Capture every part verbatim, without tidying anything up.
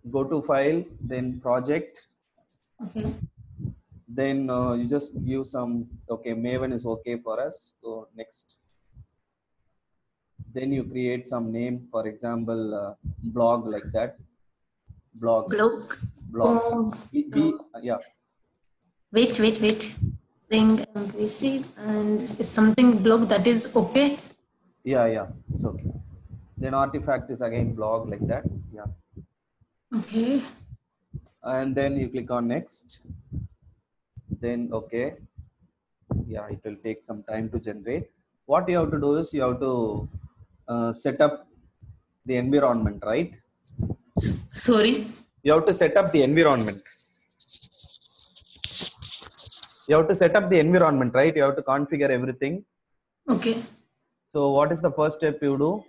go to file, then project. Okay. Then uh, you just give some, okay, Maven is okay for us. So next, then you create some name, for example, uh, blog, like that. Blog, Blog. blog. Oh, Be, uh, be yeah, wait, wait, wait. Spring M V C and is something blog that is okay. yeah, yeah. It's okay. Then artifact is again blog, like that. Yeah, Okay. and then you click on next. Then okay, yeah, it will take some time to generate. What you have to do is you have to uh, set up the environment, right? S- sorry. You have to set up the environment. You have to set up the environment, right? You have to configure everything. Okay. So what is the first step you do?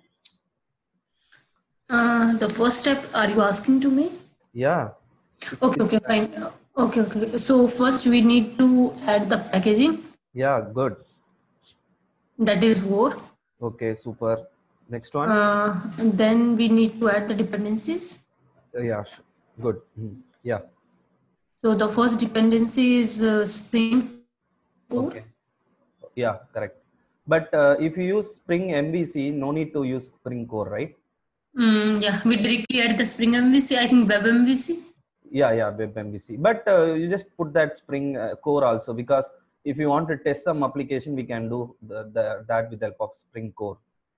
Uh, the first step, are you asking to me? Yeah. Okay, okay, fine. Uh, Okay, okay. So first we need to add the packaging. Yeah, good. That is four. Okay, super. Next one. Uh, then we need to add the dependencies. Uh, yeah, sh- good. Mhm. Yeah. So the first dependency is uh, Spring Core. Okay. Yeah, correct. But uh, if you use Spring M V C, no need to use Spring Core, right? Mm, yeah, we directly add the Spring M V C. I think Web M V C. Yeah, yeah, Web M V C. But uh, you just put that Spring uh, Core also, because if you want to test some application, we can do the, the, that with the help of Spring Core.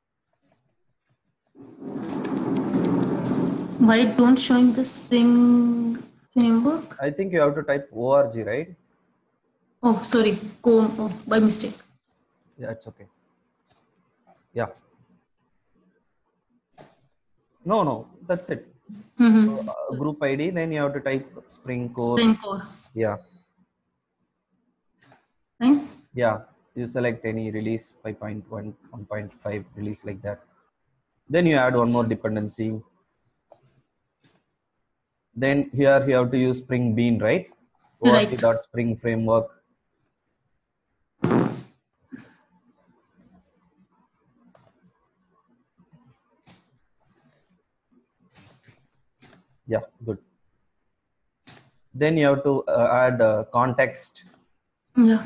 Why don't showing the Spring framework? I think you have to type org, right? Oh, sorry, Com. Oh, by mistake. Yeah, it's okay. Yeah. No, no, that's it. Mm-hmm. So, uh, group I D, then you have to type Spring Core. Spring Core. Yeah. Fine. Yeah. You select any release five point one, one point five release, like that. Then you add one more dependency. Then here you have to use Spring Bean, right? Right. org.spring framework. Yeah, good. Then you have to uh, add uh, context. Yeah.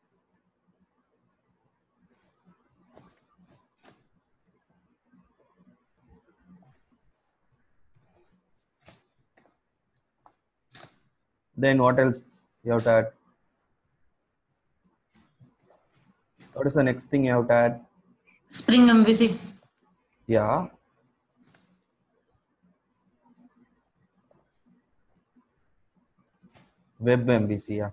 Then what else you have to add? What is the next thing you have to add? Spring M V C. Yeah. Web M V C. Yeah.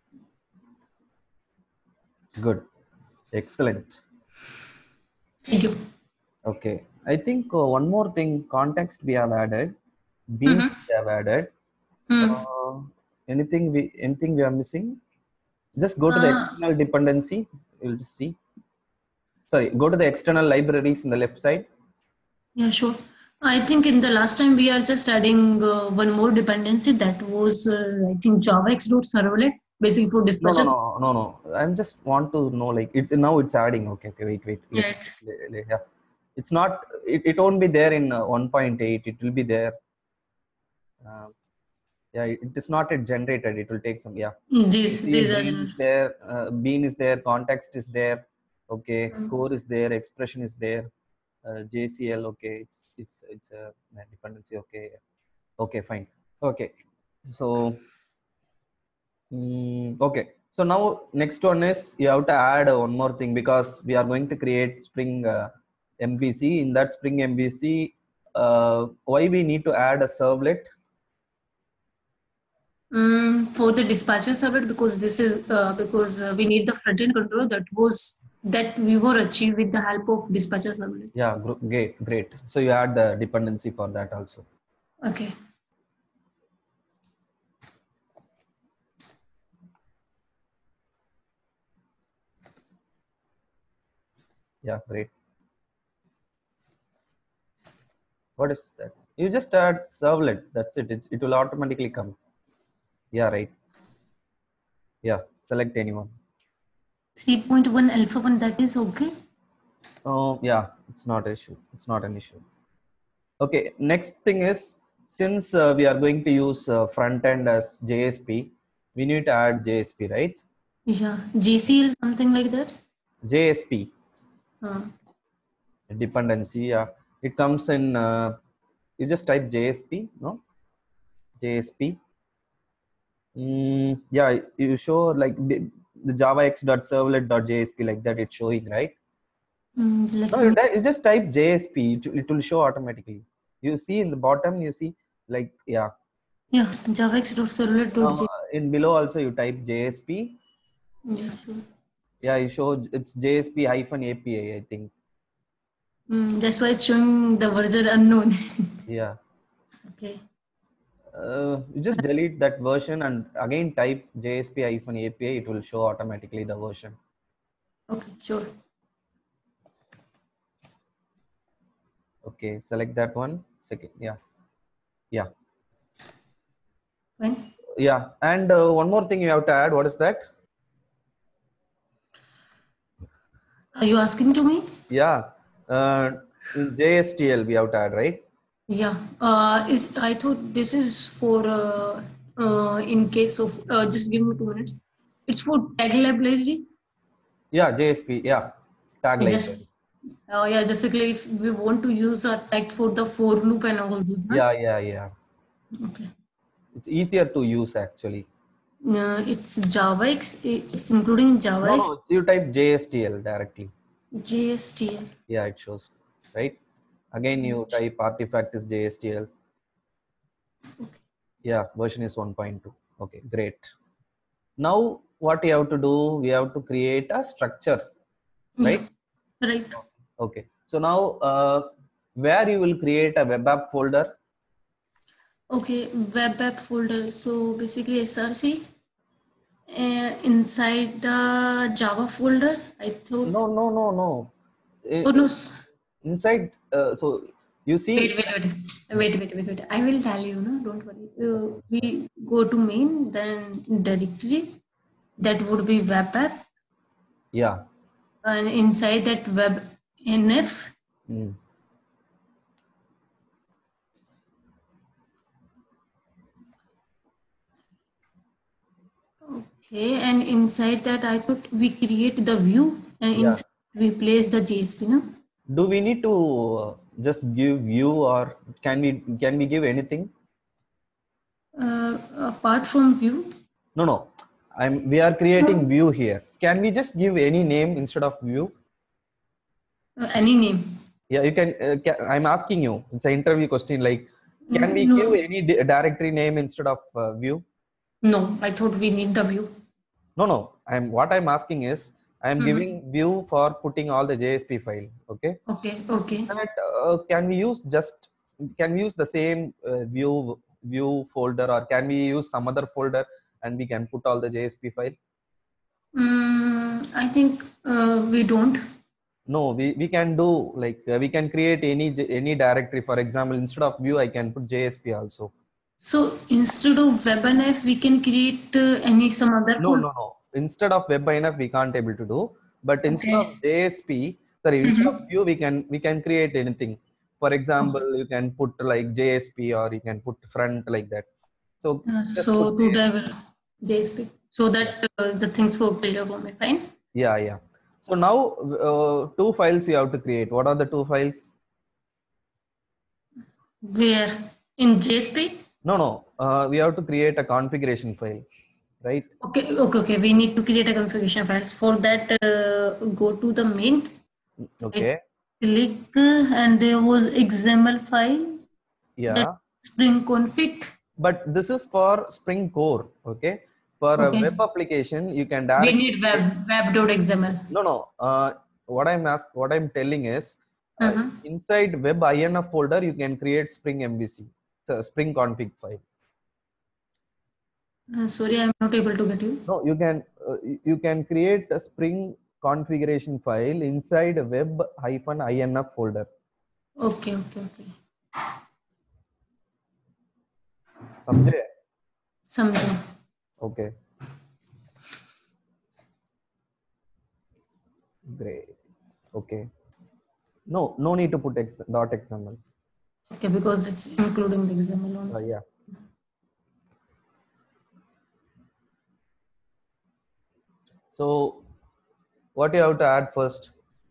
Good. Excellent. Thank you. Okay. I think uh, one more thing, context we have added. Bean Mm-hmm. we have added. Hmm. Uh, anything we anything we are missing? Just go to the Uh, external dependency. You'll just see. Sorry, go to the external libraries in the left side. yeah, sure. I think in the last time we are just adding uh, one more dependency that was uh, I think JavaX.servlet basically for No, no, dispatches. no, no, no. I'm just want to know, like, it now it's adding. Okay, okay, wait, wait. Let, Yeah, it's, let- let- yeah. It's not. It, it won't be there in uh, one point eight. It will be there. Uh, yeah, it is not yet generated. It will take some. Yeah. You these see, these are Bean in, is there. Uh, Bean is there. Context is there. Okay. Core is there. Expression is there. Uh, J C L. Okay. It's it's it's a dependency. Okay. Okay. Fine. Okay. So. Mm, okay. So now next one is you have to add uh, one more thing, because we are going to create Spring uh, M V C. In that Spring M V C, uh, why we need to add a servlet? um, for the dispatcher server because this is uh, because uh, we need the front end controller that was that we were achieved with the help of dispatcher servlet. Yeah, gr- great, great. So you add the dependency for that also. Okay. Yeah, great. What is that? You just add servlet. That's it. It's, it will automatically come. Yeah, right. Yeah, select anyone. three point one alpha one, that is okay. Oh, yeah, it's not an issue. It's not an issue. Okay, next thing is since uh, we are going to use uh, front end as J S P, we need to add J S P, right? Yeah, G C L, something like that. J S P Uh, dependency, yeah, it comes in. Uh, you just type J S P, no? J S P. Mm, yeah, you show like the, the javax.servlet.jsp like that. It's showing, right? mm, let No, you, me. ty- you just type J S P. It, it will show automatically. You see in the bottom. You see like yeah. Yeah, javax.servlet.js. Now in below also you type J S P. Yeah, sure. Yeah, you show it's J S P hyphen A P I. I think. Mm, that's why it's showing the version unknown. Yeah. Okay. Uh, you just delete that version and again type J S P hyphen A P I. It will show automatically the version. Okay, sure. Okay, select that one. Second, yeah, yeah, Fine. yeah. And uh, one more thing you have to add. What is that? Are you asking to me? Yeah, uh, in J S T L we have to add, right? Yeah. Uh, is I thought this is for uh, uh, in case of uh, just give me two minutes. It's for tag library. Yeah, J S P. Yeah, tag Just library. uh, yeah, just like if we want to use a tag for the for loop and all those, huh? Yeah, yeah, yeah. Okay. It's easier to use actually. Uh, it's Java. It's, it's including Java No, X, no, you type J S T L directly. J S T L. Yeah, it shows, right? Again, you type artifact is J S T L. Okay. Yeah, version is one point two. Okay, great. Now, what you have to do, we have to create a structure, Yeah. right? Right. Okay. So now, uh, where you will create a web app folder? Okay. Web app folder. So basically S R C uh, inside the Java folder. I thought. No, no, no, no. I- Oh no. I- s- inside, uh, so you Wait, see. wait, wait, wait, wait, wait, wait. I will tell you. No, don't worry. Yes, Uh, yes, yes. we go to main, then directory. That would be web app, Yeah. and inside that web nf. Mm. Okay, and inside that I put we create the view, and Yeah. inside we place the J S P. No. Do we need to uh, just give view, or can we can we give anything? Uh, apart from view, No, no. I'm. We are creating view here. Can we just give any name instead of view? uh, any name. Yeah, you can, uh, can. I'm asking you. It's an interview question. Like, can we give No, any di- directory name instead of uh, view? no. I thought we need the view. No, no. I'm. What I'm asking is, I'm Mhm. giving view for putting all the J S P file. Okay. Okay, okay. That uh, can we use just can we use the same uh, view view folder, or can we use some other folder and we can put all the J S P file? Mm, I think uh, we don't. No, we, we can do like uh, we can create any j- any directory. For example, instead of view, I can put J S P also. So instead of WebNF, we can create uh, any some other No, folder. no, no. Instead of WebInf, we can't able to do. But instead Okay. of J S P, sorry, instead of Mm-hmm. view, we can we can create anything. For example, you can put like J S P, or you can put front like that. So Uh, just put so to J S P. dive J S P, so Yeah, that uh, the things work clear for me. Fine. yeah, yeah. So now uh, two files you have to create. What are the two files? Where in J S P? No, no. Uh, we have to create a configuration file, right? Okay, okay, okay. We need to create a configuration files. For that, uh, go to the main. Right Okay. click, uh, and there was X M L file that Yeah. Spring config. But this is for Spring Core. Okay. For a Okay. web application, you can We directly need create. web web.xml. No, no. Uh, what I'm ask, what I'm telling is, uh, Uh-huh. inside web inf folder, you can create Spring M V C, so Spring config file. Uh, sorry, I'm not able to get you. No, you can uh, you can create a Spring configuration file inside a web hyphen inf folder. Okay, okay, okay. समझे? समझे. Okay, great. Okay. No, no need to put X, dot xml. Okay, because it's including the X M L Uh, also. yeah. So what you have to add first?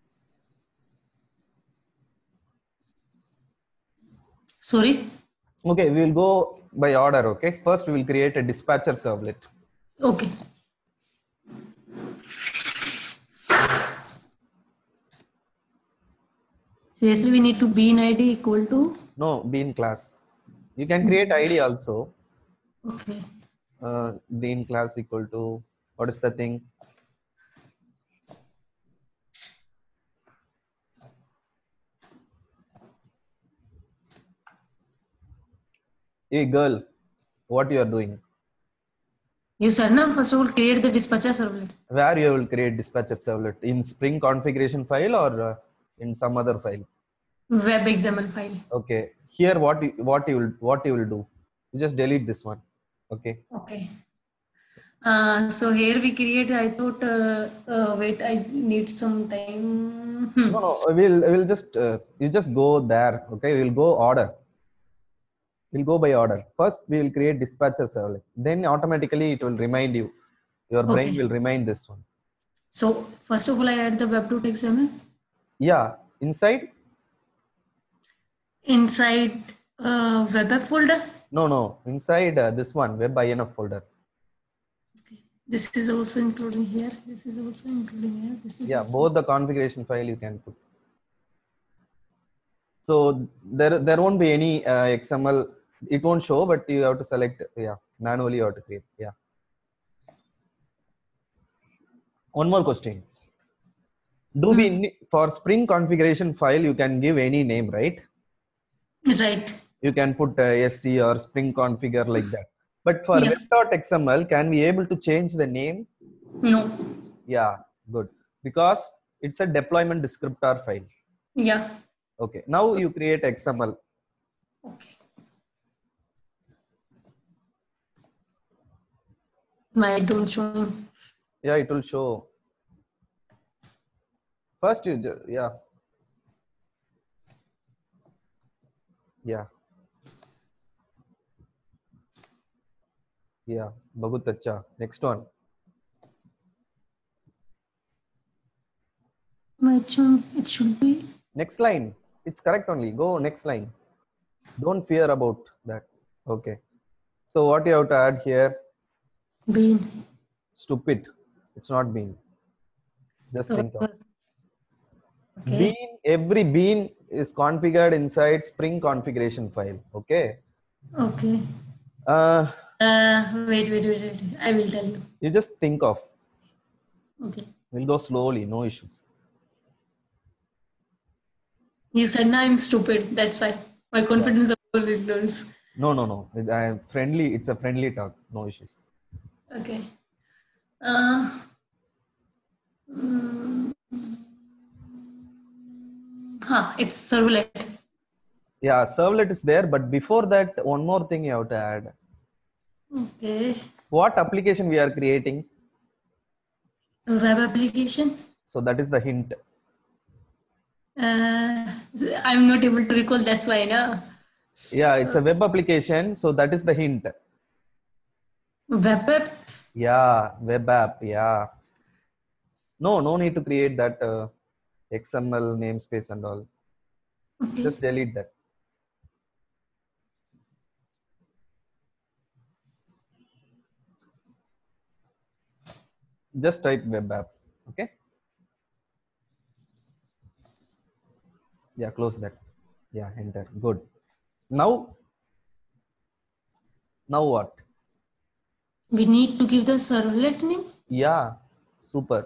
Sorry. Okay, we will go by order. Okay, first we will create a dispatcher servlet. Okay. Seriously, we need to bean I D equal to. No, bean class. You can create I D also. Okay. Uh, bean class equal to, what is the thing? Hey girl, what you are doing? You said now, first of all, create the dispatcher servlet. Where you will create dispatcher servlet? In Spring configuration file or uh, in some other file? Web X M L file. Okay. Here, what you, what you will what you will do? You just delete this one. Okay. Okay. Uh, so here we create, I thought, uh, uh, wait, I need some time. Hmm. No, no. We'll we'll just uh, you just go there. Okay. We'll go order. We'll go by order. First, we will create dispatcher servlet. Then automatically it will remind you. Your brain Okay. will remind this one. So first of all, I add the web.xml. Yeah. Inside? Inside uh, web app folder. No, no. Inside uh, this one, web.inf folder. Okay. This is also including here. This is also including here. This is Yeah, also. both the configuration file you can put. So there there won't be any uh, X M L. It won't show, but you have to select. Yeah, manually you have to create. Yeah. One more question. Do we Hmm. ne- for Spring configuration file you can give any name, right? Right. You can put uh, sc or Spring configure like that. But for Yeah. web.xml, can we able to change the name? No. Yeah, good. Because it's a deployment descriptor file. Yeah. Okay. Now you create X M L. Okay. My don't showing. Yeah, it will show. First you ju- yeah. Yeah. Yeah. Bahut acha. Next one. My should it should be Next line. It's correct only. Go next line. Don't fear about that. Okay. So what you have to add here? bean. Stupid. It's not bean. Just think of. Okay. Bean. Every bean is configured inside Spring configuration file. Okay. Okay. Uh, Uh, wait, wait, wait, wait. I will tell you. you just think of. Okay. We'll go slowly. No issues. You said now I'm stupid. That's why my confidence of all it lose. No, no, no. It- I am friendly. It's a friendly talk. No issues. Okay. Uh, mm, huh, it's servlet. Yeah, servlet is there, but before that, one more thing you have to add. Okay. What application we are creating? Web application. So that is the hint. Uh, I'm not able to recall. That's why, no. Yeah, it's a web application. So that is the hint. Web app. Yeah, web app. Yeah. No, no need to create that uh, X M L namespace and all. Okay. Just delete that. Just type web app. Okay. Yeah, close that. Yeah, enter. Good. Now, now what? We need to give the servlet name. Yeah, super.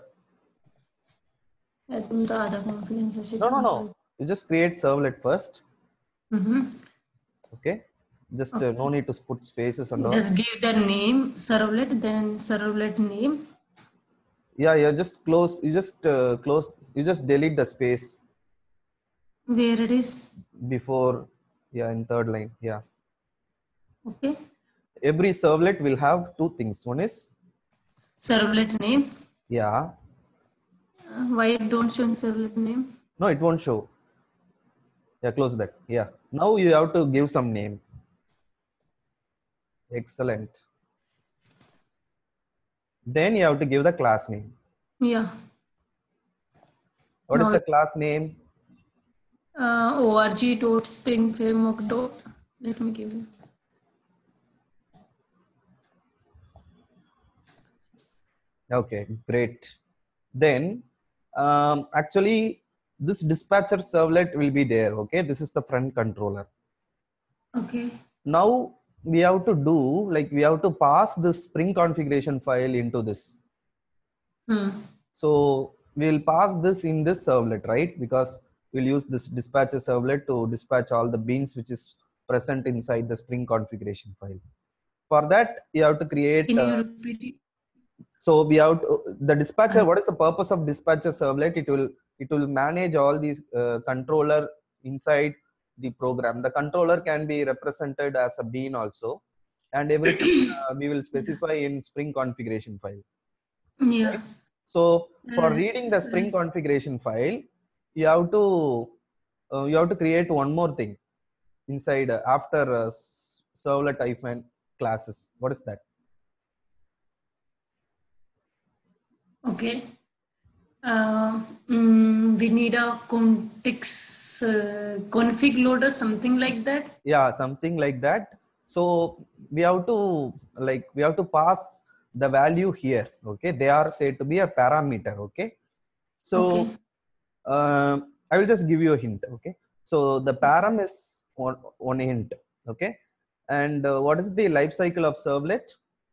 तुम तो आधा confidence ऐसे No, no, क्यों no. बोल- You just create servlet first. Mhm. Okay. Just uh, no need to put spaces and all. Just give the name servlet, then servlet name. Yeah, yeah. Just close. You just uh, close. You just delete the space Where it is. before. Yeah, in third line. Yeah. Okay. Every servlet will have two things. One is Servlet name. yeah. Uh, why it don't show in servlet name? No, it won't show. Yeah, close that. Yeah. Now you have to give some name. Excellent. Then you have to give the class name. Yeah. What is Now the class name? uh, org dot spring framework dot. Let me give you. Okay, great. Then um, actually this dispatcher servlet will be there. Okay, this is the front controller. Okay. Now we have to do like we have to pass the Spring configuration file into this. Hmm. So we'll pass this in this servlet, right? Because we'll use this dispatcher servlet to dispatch all the beans which is present inside the Spring configuration file. For that, you have to create. Can you Uh, repeat it? so we have to, the dispatcher. What is the purpose of dispatcher servlet? It will it will manage all these uh, controller inside the program. The controller can be represented as a bean also, and everything uh, we will specify in Spring configuration file. Yeah. Right? So for Uh, reading the Spring right. configuration file, you have to uh, you have to create one more thing inside uh, after uh, servlet hyphen classes. What is that? Okay. Uh, mm, we need a context uh, config loader, something like that. Yeah, something like that. So we have to like we have to pass the value here. Okay, they are said to be a parameter. Okay, so Okay. uh, I will just give you a hint. Okay, so the param is one, one hint. Okay, and uh, what is the life cycle of servlet?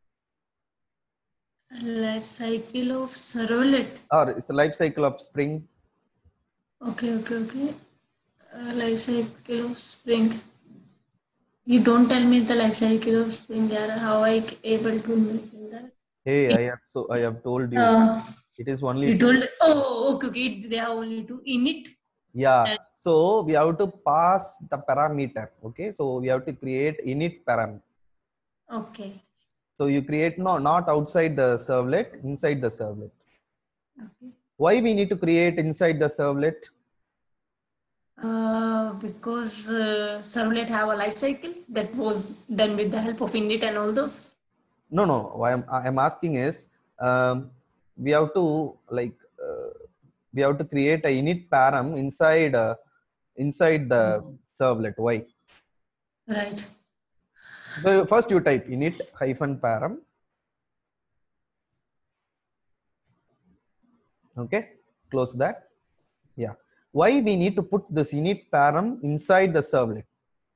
Life cycle of servlet. Or it's the life cycle of Spring? Okay, okay, okay. Uh, life cycle of Spring. You don't tell me the life cycle of Spring, yeah, how I c- able to imagine that. Hey, I have so I have told you Uh, it is only you two. told, oh, okay, okay, it's- they are only two init. Yeah, And, so we have to pass the parameter. Okay, so we have to create init param. okay, So you create no not outside the servlet, inside the servlet. okay. Why we need to create inside the servlet? Uh, because uh, servlet have a life cycle that was done with the help of init and all those. No, no. Why I'm I'm asking is um, we have to like uh, we have to create a init param inside uh, inside the servlet. Why? Right. So first you type init hyphen param. Okay, close that. Yeah. Why we need to put this init param inside the servlet?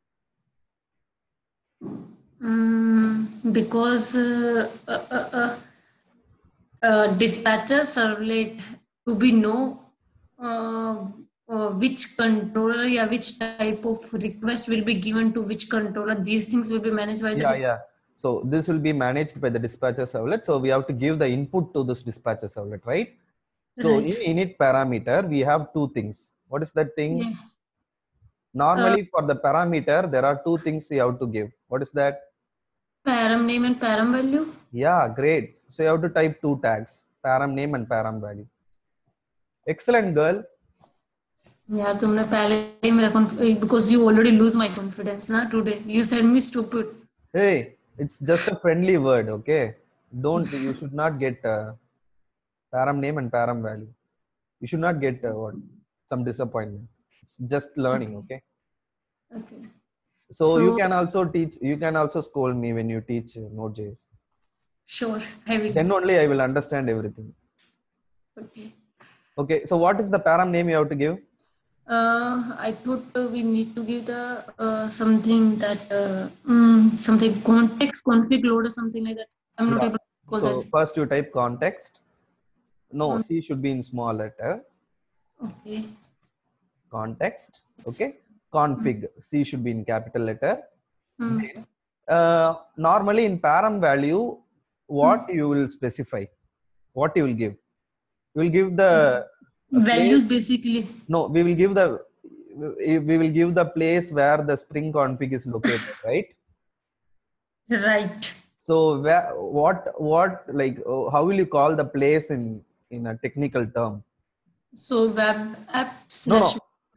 Mm, because uh, uh, uh, uh, uh, dispatcher servlet to be know uh, uh, which controller, yeah, which type of request will be given to which controller. These things will be managed by the Yeah, dis- yeah. So this will be managed by the dispatcher servlet. So we have to give the input to this dispatcher servlet, right? So in right. init parameter, we have two things. What is that thing? Yeah. Uh, Normally for the parameter, there are two things you have to give. What is that? param name and param value. Yeah, great. So you have to type two tags, param name and param value. Excellent, girl. यार तुमने पहले ही मेरा because you already lose my confidence ना today. You said me stupid. Hey, it's just a friendly word, okay? Don't, you should not get uh, param name and param value. You should not get uh, what some disappointment. It's just learning, okay? Okay. So you So can also teach, you can also scold me when you teach uh, Node.js. sure, I will. Then only I will understand everything. Okay. Okay, so what is the param name you have to give? Uh, I thought uh, we need to give the uh, something that uh, mm, something context config load or something like that. I'm not Yeah. able to call that. So first you type context. No, Con- C should be in small letter. okay. Context. Okay. Config. C should be in capital letter. Mm. Then, uh, normally in param value, what you will specify? What you will give? You will give the uh, Values place. basically. No, we will give the we will give the place where the Spring config is located, right? Right. So where, what what like uh, how will you call the place in in a technical term? So web app No, slash. no.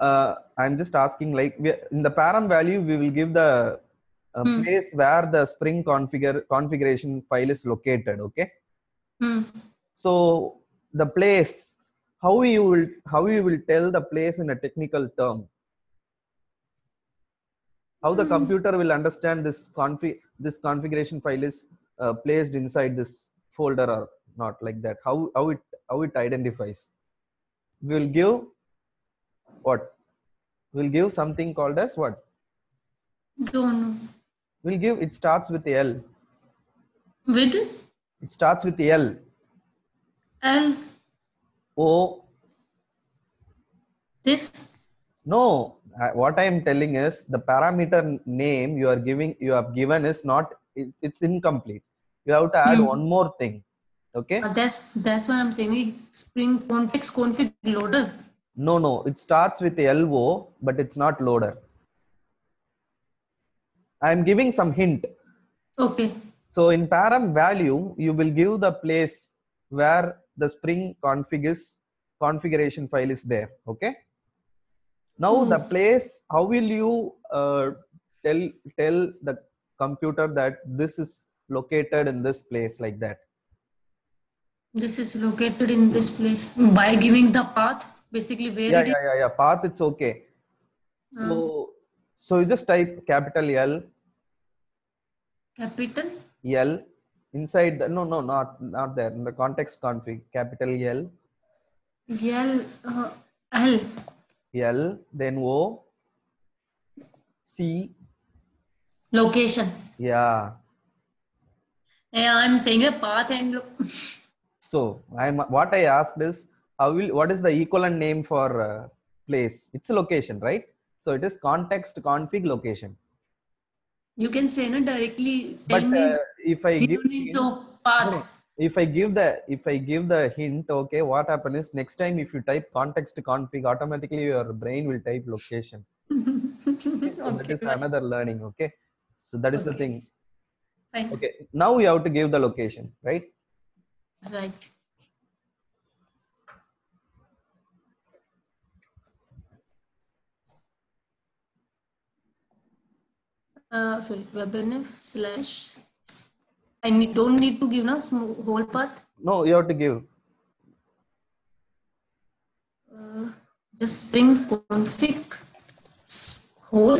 uh, I'm just asking, like we, in the param value, we will give the uh, Hmm. place where the Spring configure configuration file is located. Okay. Hmm. So the place, how you will how you will tell the place in a technical term? How the computer will understand this config this configuration file is uh, placed inside this folder or not, like that? How how it how it identifies? We will give what? We'll give something called as what? Don't know. We'll give, it starts with L. With It starts with L. L. O. This. No, I- what I am telling is the parameter name you are giving, you have given is not, it, it's incomplete. You have to add Hmm. one more thing. Okay. Uh, that's that's why I'm saying Spring config config loader. No, no, it starts with L O, but it's not loader. I am giving some hint. Okay. So in param value, you will give the place where the Spring config is, configuration file is there. Okay. Now Oh. the place, how will you uh, tell tell the computer that this is located in this place, like that? This is located in this place by giving the path, basically where Yeah, it is. yeah, yeah, yeah. Path, it's okay. So Uh, so you just type capital L, capital L inside the, no, no, not not there, in the context config, capital L, L uh, L L, then O, C. location. Yeah. Yeah, I'm saying a path and lo- So I'm, what I asked is, how will, what is the equivalent name for uh, place? It's a location, right? So it is context config location. you can say no directly tell But me uh, if I give synonyms hint, of path. no, if I give the if I give the hint, okay, what happens is next time if you type context config, automatically your brain will type location. Okay? So that Okay, is right. another learning. Okay, so that is the Okay, thing. fine. Okay, now you have to give the location, right? Right. Uh, sorry, webnf slash. I need, don't need to give now whole path. No, you have to give. Uh, just Spring config s- whole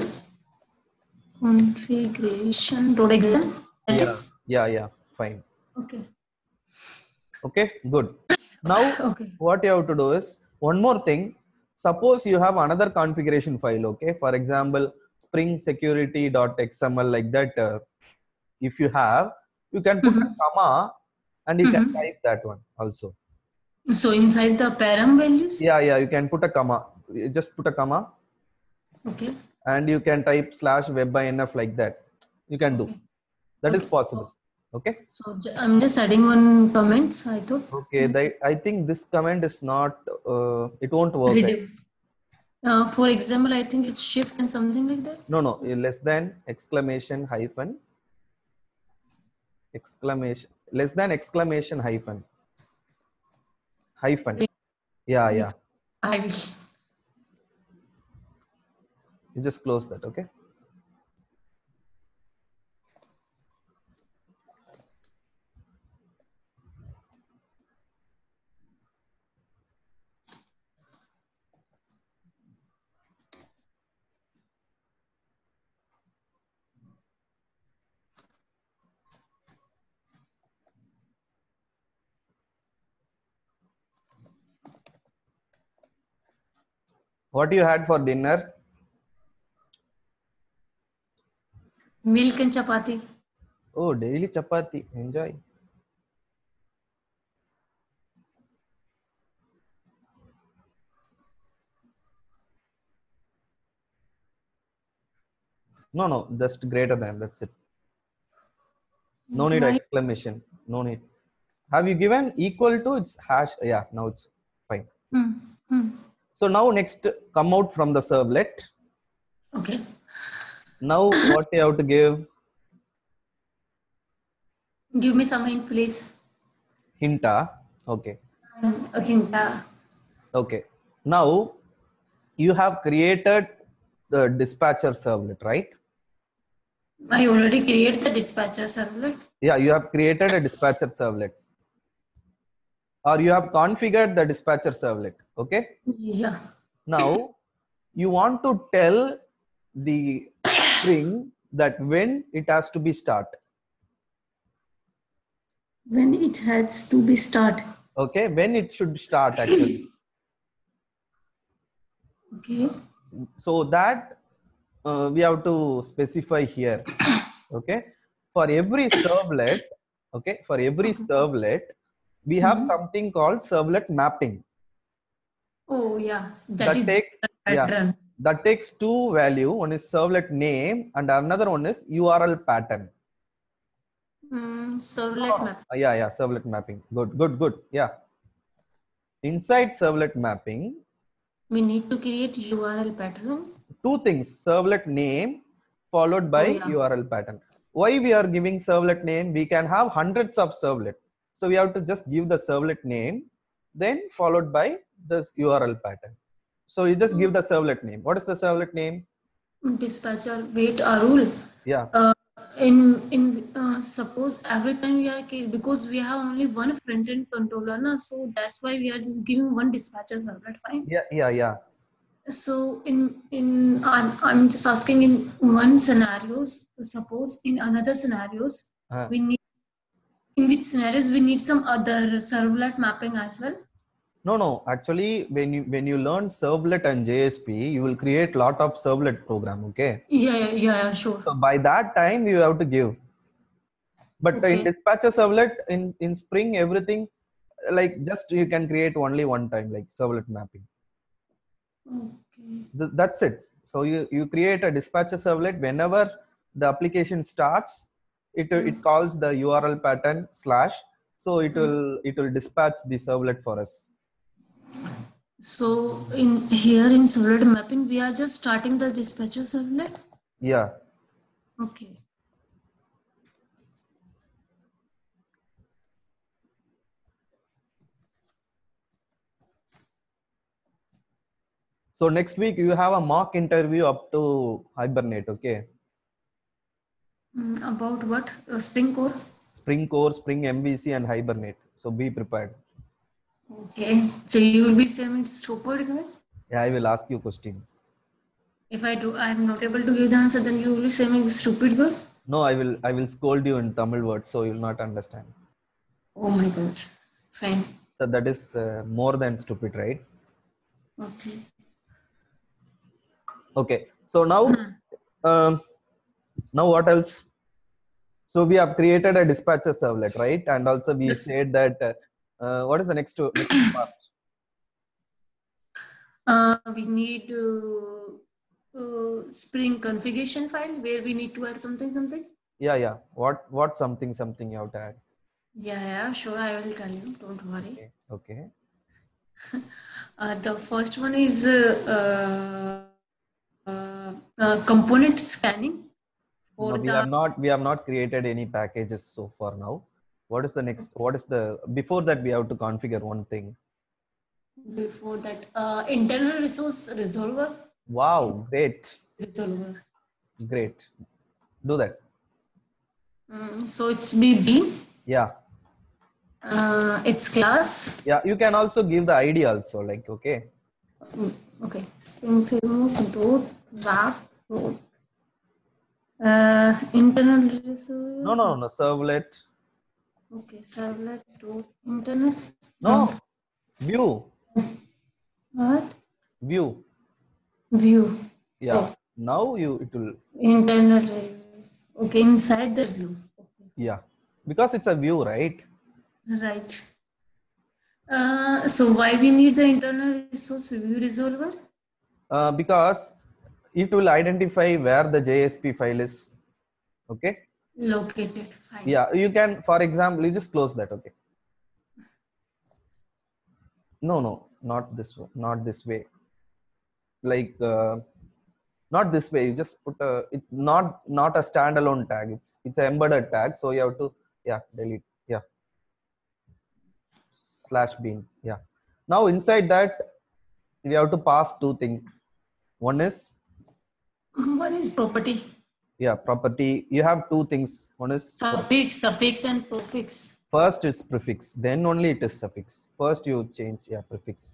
configuration dot exam. That Yeah, is yeah, yeah. Fine. okay. Okay, good. Now Okay. what you have to do is one more thing. Suppose you have another configuration file, okay? For example, spring security dot x m l, like that. Uh, if you have, you can put a Mhm. comma and you can Mhm. type that one also. So inside the param values. Yeah, yeah, you can put a comma. You just put a comma Okay. and you can type slash webinf, like that. You can do. Okay. That is Okay. possible. So, Okay. so j- I'm just adding one comments. I thought. Okay. That, I think this command is not. Uh, it won't work. I Redim. Uh, for example, I think it's shift and something like that. No, no, less than exclamation hyphen, exclamation, less than exclamation hyphen, hyphen. Wait, Yeah, wait. yeah. I will. You just close that, okay? What you had for dinner? Milk and chapati. Oh, daily chapati. Enjoy. No, no, just greater than. That's it. No need Why? exclamation. No need. Have you given equal to? It's hash. Yeah, now it's fine. Hmm. Hmm. So now next, come out from the servlet. Okay. Now what you have to give? Give me some hint, please. Hinta. Okay. Um, a hint. uh, Okay. Now you have created the dispatcher servlet, right? I already created the dispatcher servlet. Yeah, you have created a dispatcher servlet, or you have configured the dispatcher servlet. Okay. Yeah. Now you want to tell the Spring that when it has to be start. When it has to be start. Okay, when it should start actually. Okay. So that uh, we have to specify here. Okay, for every servlet, okay, for every servlet, we have Mhm. something called servlet mapping. Oh yeah, that, That is takes yeah, pattern. that takes two value. One is servlet name, and another one is U R L pattern. Mm, servlet Oh, map. yeah, yeah, servlet mapping. Good, good, good. Yeah. Inside servlet mapping, We need to create U R L pattern. two things: servlet name followed by Oh, yeah. U R L pattern. Why we are giving servlet name? We can have hundreds of servlet, so we have to just give the servlet name, then followed by the U R L pattern. So you just give the servlet name. What is the servlet name? Dispatcher wait Arul. Yeah. Uh, in in uh, suppose every time we are because we have only one front end controller, na, so that's why we are just giving one dispatcher servlet. Fine. Yeah, yeah, yeah. So in in I'm, I'm just asking in one scenarios. Suppose in another scenarios Uh, we need in which scenarios we need some other servlet mapping as well. no, no. Actually, when you when you learn servlet and J S P, you will create lot of servlet program. Okay. Yeah, yeah, yeah, yeah, sure. So by that time, you have to give. But Okay. in dispatcher servlet, in in Spring, everything like just you can create only one time, like servlet mapping. Okay. Th- that's it. So you you create a dispatcher servlet whenever the application starts. It Mm. it calls the U R L pattern slash. So it Mm. will it will dispatch the servlet for us. So in here in servlet mapping, we are just starting the dispatcher servlet. Yeah. Okay. So next week you have a mock interview up to Hibernate. Okay. Mm, about what? Uh, Spring Core? Spring Core, Spring M V C, and Hibernate. So be prepared. Okay. So you will be saying stupid guy? Yeah, I will ask you questions. If I do, I am not able to give the answer, then you will be saying stupid girl? No, I will I will scold you in Tamil words, so you will not understand. Oh my god. Fine. So that is uh, more than stupid, right? Okay. Okay. So now, um, now what else? So we have created a dispatcher servlet, right? And also we said that uh, uh, what is the next to, next part? Uh, we need uh, uh, Spring configuration file where we need to add something, something. Yeah, yeah. What what something something you have to add? Yeah, yeah, sure. I will tell you. Don't worry. Okay. Okay. Uh, the first one is uh, uh, uh, component scanning. No, we have not we have not created any packages so far now. What is the next? What is the before that we have to configure one thing. Before that, uh, internal resource resolver. Wow, great. Resolver. Great. Do that. Mm, so it's B B. Yeah. Uh, it's class. Yeah, you can also give the I D also, like, okay. Mm, okay. Spring framework dot wrap dot uh, internal resource. No, no, no, servlet. Okay, servlet dot internal. No, view. What? View. View. Yeah. Oh. Now you it will. Internal resource. Okay, inside the view. Okay. Yeah, because it's a view, right? Right. Uh, so why we need the internal resource view resolver? Uh, because it will identify where the J S P file is. Okay. Located. Fine. Yeah, you can, for example, you just close that. Okay. No, no, not this way. Not this way. Like, uh, not this way. You just put a. It not not a standalone tag. It's it's an embedded tag. So you have to yeah delete yeah. Slash bean. Yeah. Now inside that we have to pass two things. One is, One is property. yeah, property. You have two things. One is Suffix, suffix and prefix. first is prefix, then only it is suffix. First you change, yeah, prefix.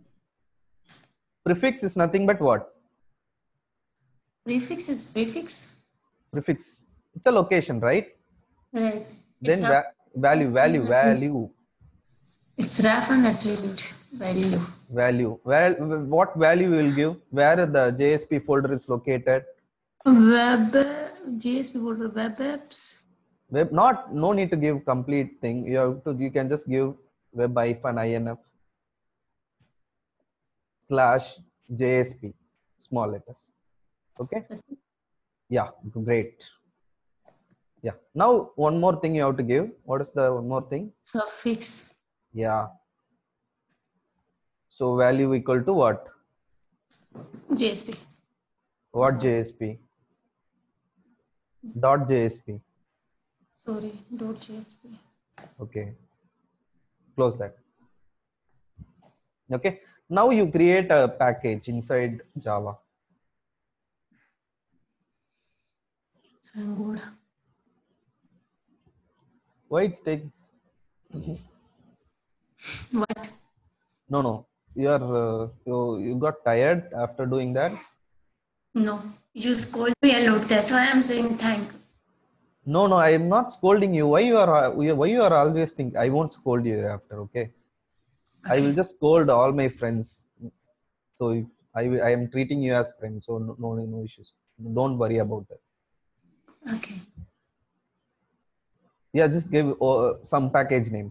Prefix is nothing but what? Prefix is prefix. Prefix. It's a location, right? Right. Then It's va value, value, a, value, it's ref and attribute value. value. Well, what value will give? Where the J S P folder is located? Web J S P folder, web apps. Web, not, no need to give complete thing. You have to, you can just give web hyphen inf slash J S P, small letters. Okay. Yeah, great. Yeah. Now one more thing you have to give. What is the one more thing? Suffix. Yeah. So value equal to what? J S P. What J S P? Dot J S P. Sorry, dot J S P. Okay. Close that. Okay. Now you create a package inside Java. Thank God. Why it's taking? What? No, no. You are uh, you, you got tired after doing that? No, you scold me a lot. That's why I'm saying thank. No, no. I am not scolding you. Why you are why you are always think I won't scold you after? Okay. Okay. I will just scold all my friends. So if I I am treating you as friends. So no no, no issues. Don't worry about that. Okay. Yeah, just give uh, some package name.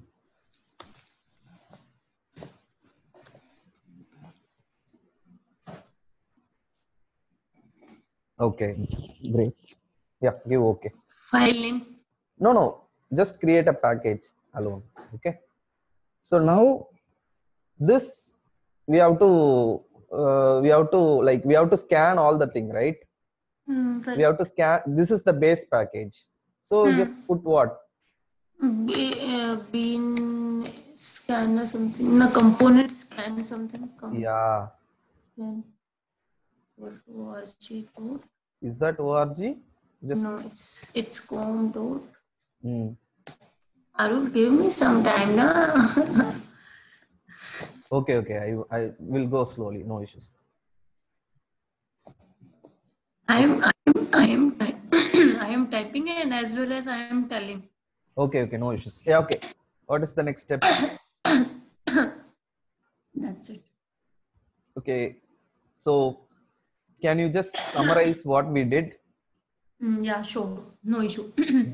Okay, great. Yeah, give okay. File name. No, no, just create a package alone. Okay. So now this we have to uh, we have to like we have to scan all the thing, right? Mm, right. We have to scan. This is the base package. So Hmm. just put what? Be, uh, bean scan or something. No, component scan something. Com Yeah. Scan. Org code. Is that org? Just no, it's it's com dot. hmm. Arul, give me some time, na. Okay, okay. I I will go slowly. No issues. I am I am I am I am typing and as well as I am telling. Okay, okay. No issues. Yeah, okay. What is the next step? That's it. Okay. So can you just summarize what we did? Mm, yeah, sure. No issue.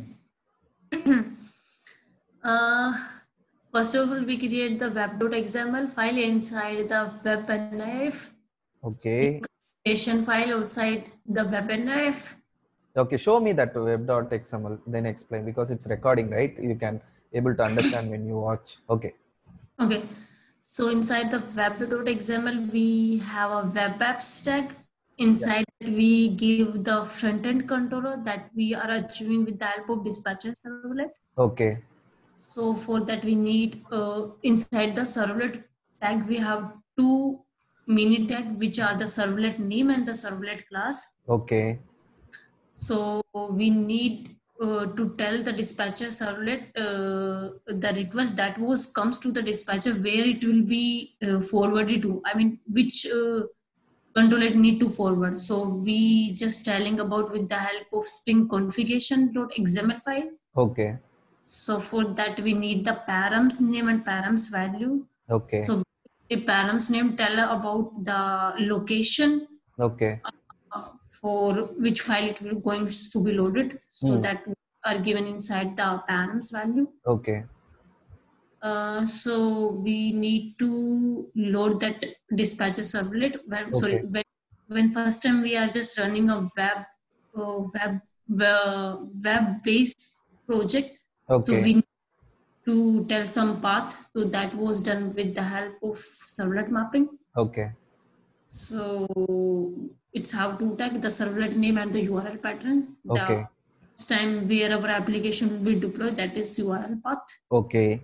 uh, first of all, we create the web.xml file inside the webNIF. Okay. Configuration file outside the webNIF. Okay, show me that web.xml, then explain, because it's recording, right? You can able to understand when you watch. Okay. Okay. So inside the web.xml, we have a web apps tag. Inside yeah. we give the front-end controller that we are achieving with the help of dispatcher servlet. Okay. So for that we need uh, inside the servlet tag, we have two mini tag, which are the servlet name and the servlet class. Okay. So we need uh, to tell the dispatcher servlet uh, the request that was comes to the dispatcher where it will be uh, forwarded to. I mean, which uh, controller need to forward. So we just telling about with the help of spring configuration.xml file. Okay. So for that we need the params name and params value. Okay. So the params name tell about the location. Okay. Uh, for which file it will going to be loaded. So hmm. that are given inside the params value. Okay. Uh, so we need to load that dispatcher servlet. When, okay. Sorry, when, when first time we are just running a web uh, web uh, web based project. Okay. So we need to tell some path. So that was done with the help of servlet mapping. Okay. So it's how to tag the servlet name and the U R L pattern. Okay. The time where our application will be deployed, that is U R L path. Okay.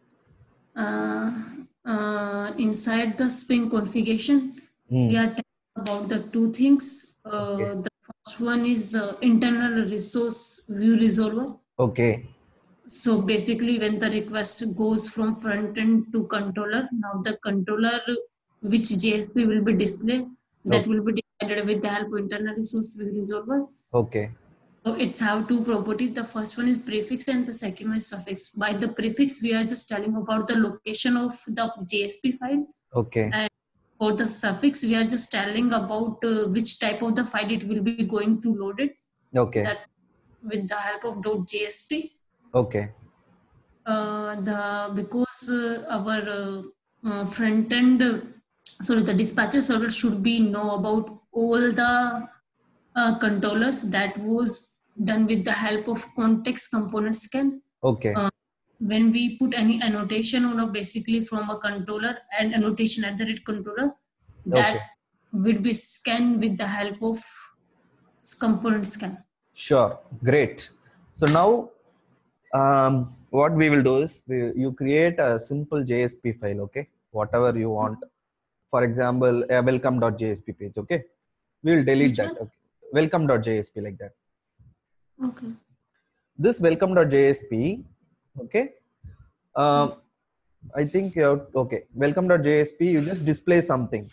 Uh, uh, inside the Spring configuration, mm. we are telling about the two things. Okay. Uh, the first one is uh, internal resource view resolver. Okay. So basically, when the request goes from front end to controller, now the controller which J S P will be displayed, that Okay. will be decided with the help of internal resource view resolver. Okay. So it's have two properties. The first one is prefix and the second one is suffix. By the prefix, we are just telling about the location of the J S P file. Okay. And for the suffix, we are just telling about uh, which type of the file it will be going to load it. Okay. That with the help of .jsp. Okay. Uh, the because uh, our uh, uh, front end, uh, sorry, the dispatcher server should be know about all the uh, controllers. That was done with the help of context component scan. Okay. Uh, when we put any annotation on a basically from a controller and annotation at the rate controller, that Okay. will be scanned with the help of component scan. Sure. Great. So now, um, what we will do is we, you create a simple J S P file. Okay. Whatever you want. For example, a welcome.jsp page. Okay. We will delete Which that. one? Okay. Welcome.jsp like that. Okay. This welcome.jsp. Okay. Um, I think you have, okay. Welcome.jsp. You just display something.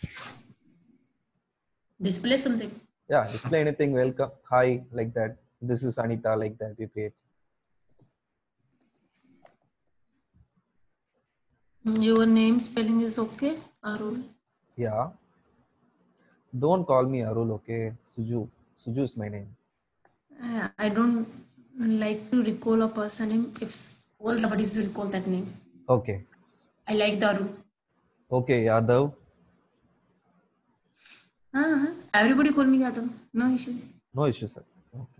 Display something. Yeah. Display anything. Welcome. Hi. Like that. This is Anita. Like that. You create. Your name spelling is okay, Arul? Yeah. Don't call me Arul. Okay. Suju. Suju is my name. Uh, I don't like to recall a person name if all the buddies will call that name. Okay. I like the Arul. Okay. Yadav. Uh-huh. Everybody call me Yadav. No issue. No issue, sir. Okay.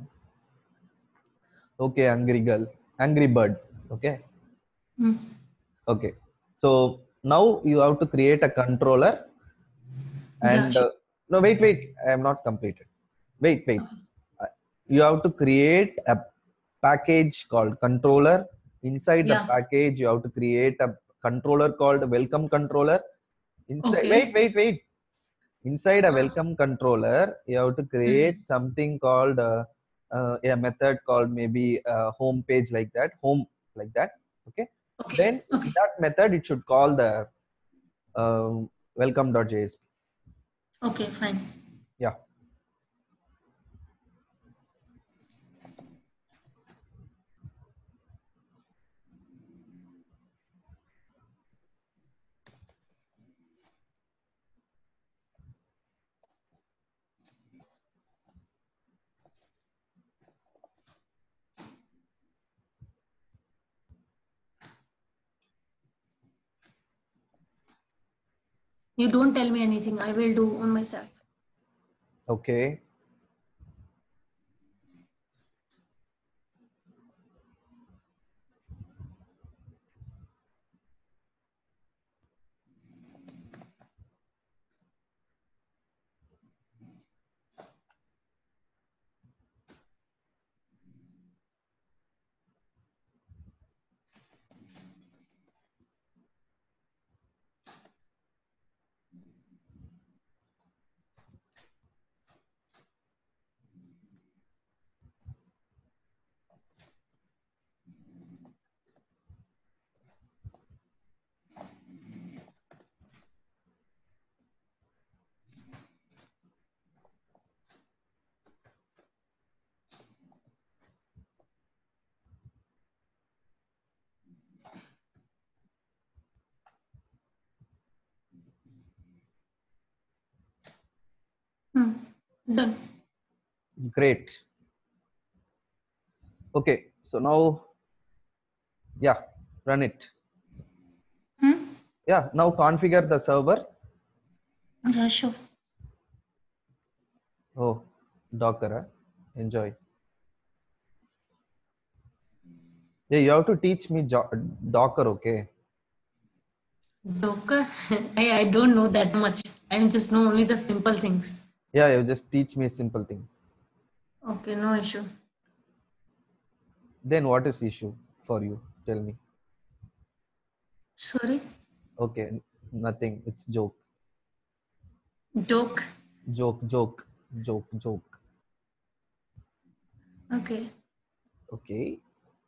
Okay. Angry girl. Angry bird. Okay. Hmm. Okay. So now you have to create a controller Yeah, and sure. uh, no, wait, wait. I am not completed. Wait, wait. Uh, You have to create a package called controller. Inside the Yeah. package, you have to create a controller called welcome controller. Inside, wait, Okay. wait, wait. Inside a welcome controller, you have to create Hmm. something called uh, uh, a method called maybe a home page like that, home like that. Okay. Okay. Then Okay. that method it should call the um, welcome.jsp. Okay. Fine. Yeah. You don't tell me anything. I will do on myself. Okay. Hmm. Done. Great. Okay. So now, yeah, run it. Hmm. Yeah. Now configure the server. Yeah, sure. Oh, Docker. Huh? Enjoy. Yeah, you have to teach me jo- Docker. Okay. Docker. I, I don't know that much. I just know only the simple things. Yeah, you just teach me a simple thing. Okay, no issue. Then what is issue for you? Tell me. Sorry. Okay, nothing. It's joke. Doc. Joke, joke, joke, joke. Okay. Okay.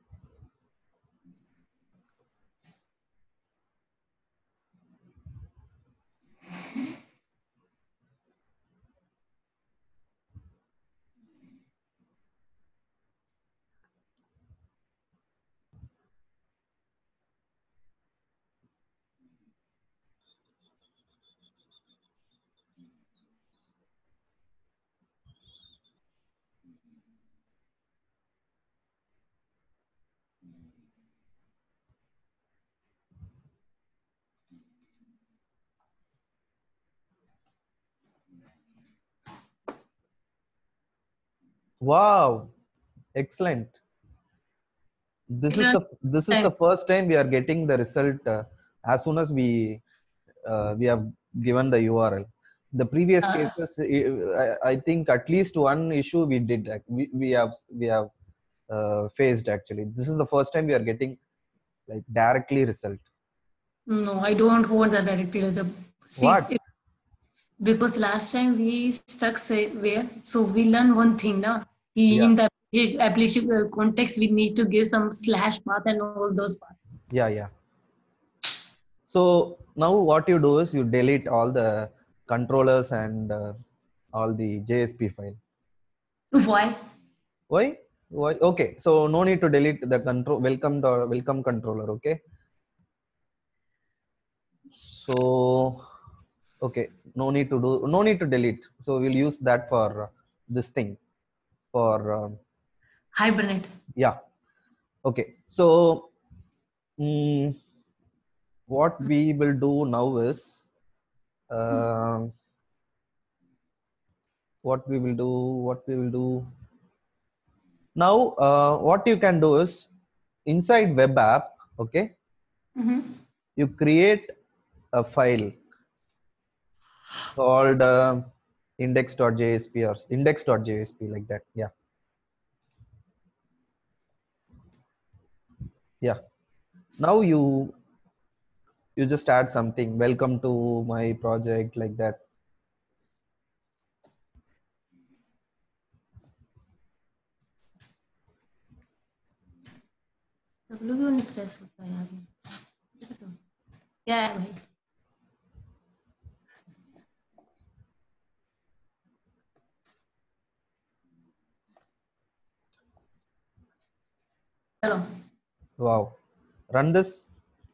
Wow, excellent. This is Yeah. the this is the first time we are getting the result uh, as soon as we uh, we have given the U R L. The previous Uh, cases, I, I think at least one issue we did. like, We we have we have uh, faced actually. This is the first time we are getting like directly result. no, I don't want the directly as a see What? because last time we stuck say where so we learn one thing now. Yeah, In the application uh, context, we need to give some slash path and all those paths. yeah, yeah. So now what you do is you delete all the controllers and uh, all the J S P file. Why? Why? Why? Okay. So no need to delete the control welcome or welcome controller. Okay. So okay, no need to do no need to delete. So we'll use that for uh, this thing for um, Hibernate. yeah. Okay. So mm, what we will do now is um what we will do what we will do now. Uh, what you can do is inside web app. Okay, Mm-hmm. you create a file called uh, index.jsp or index.jsp like that. Yeah, yeah. Now you you just add something. Welcome to my project like that. W क्यों नहीं press होता है यार ये? क्या है भाई? चलो. Wow. Run this.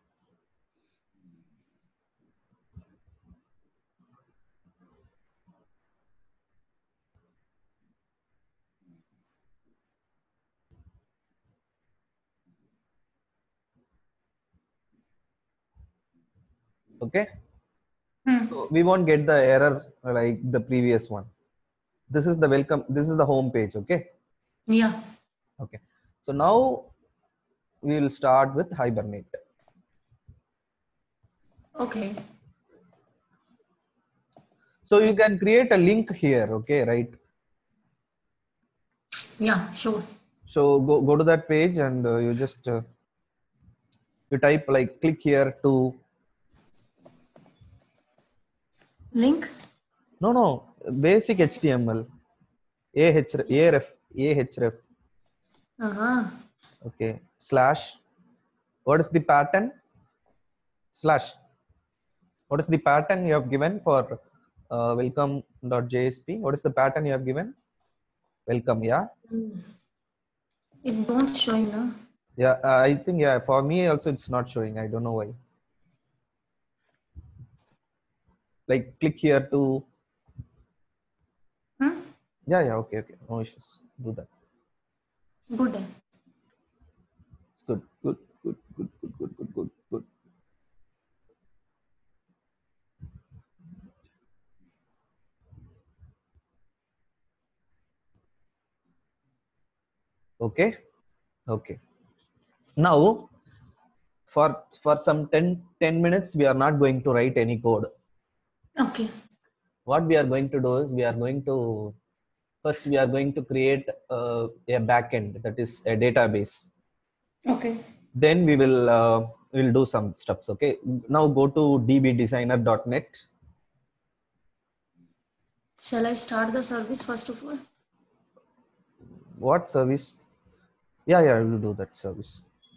Okay. Hmm. So we won't get the error like the previous one. This is the welcome. This is the home page. Okay. Yeah. Okay. So now we will start with Hibernate. Okay. So you can create a link here. Okay. Right. Yeah. Sure. So go, go to that page and uh, you just uh, you type like click here to Link. no no basic H T M L ahref aref ahref Uh huh. okay slash what is the pattern slash what is the pattern you have given for uh, welcome.jsp. What is the pattern you have given? Welcome. Yeah, It don't show you now. yeah. uh, I think yeah, for me also it's not showing. I don't know why. Like click here to Hmm? yeah, yeah. Okay, okay, no issues. Do that. Good. है. It's good, good, good, good, good, good, good, good, good. Okay, okay. Now for for some ten, ten minutes we are not going to write any code. Okay. What we are going to do is we are going to first we are going to create uh, a backend, that is a database. Okay. Then we will uh, will do some steps. Okay, now go to d b designer dot net. Shall I start the service first of all? What service? Yeah, yeah, I will do that service.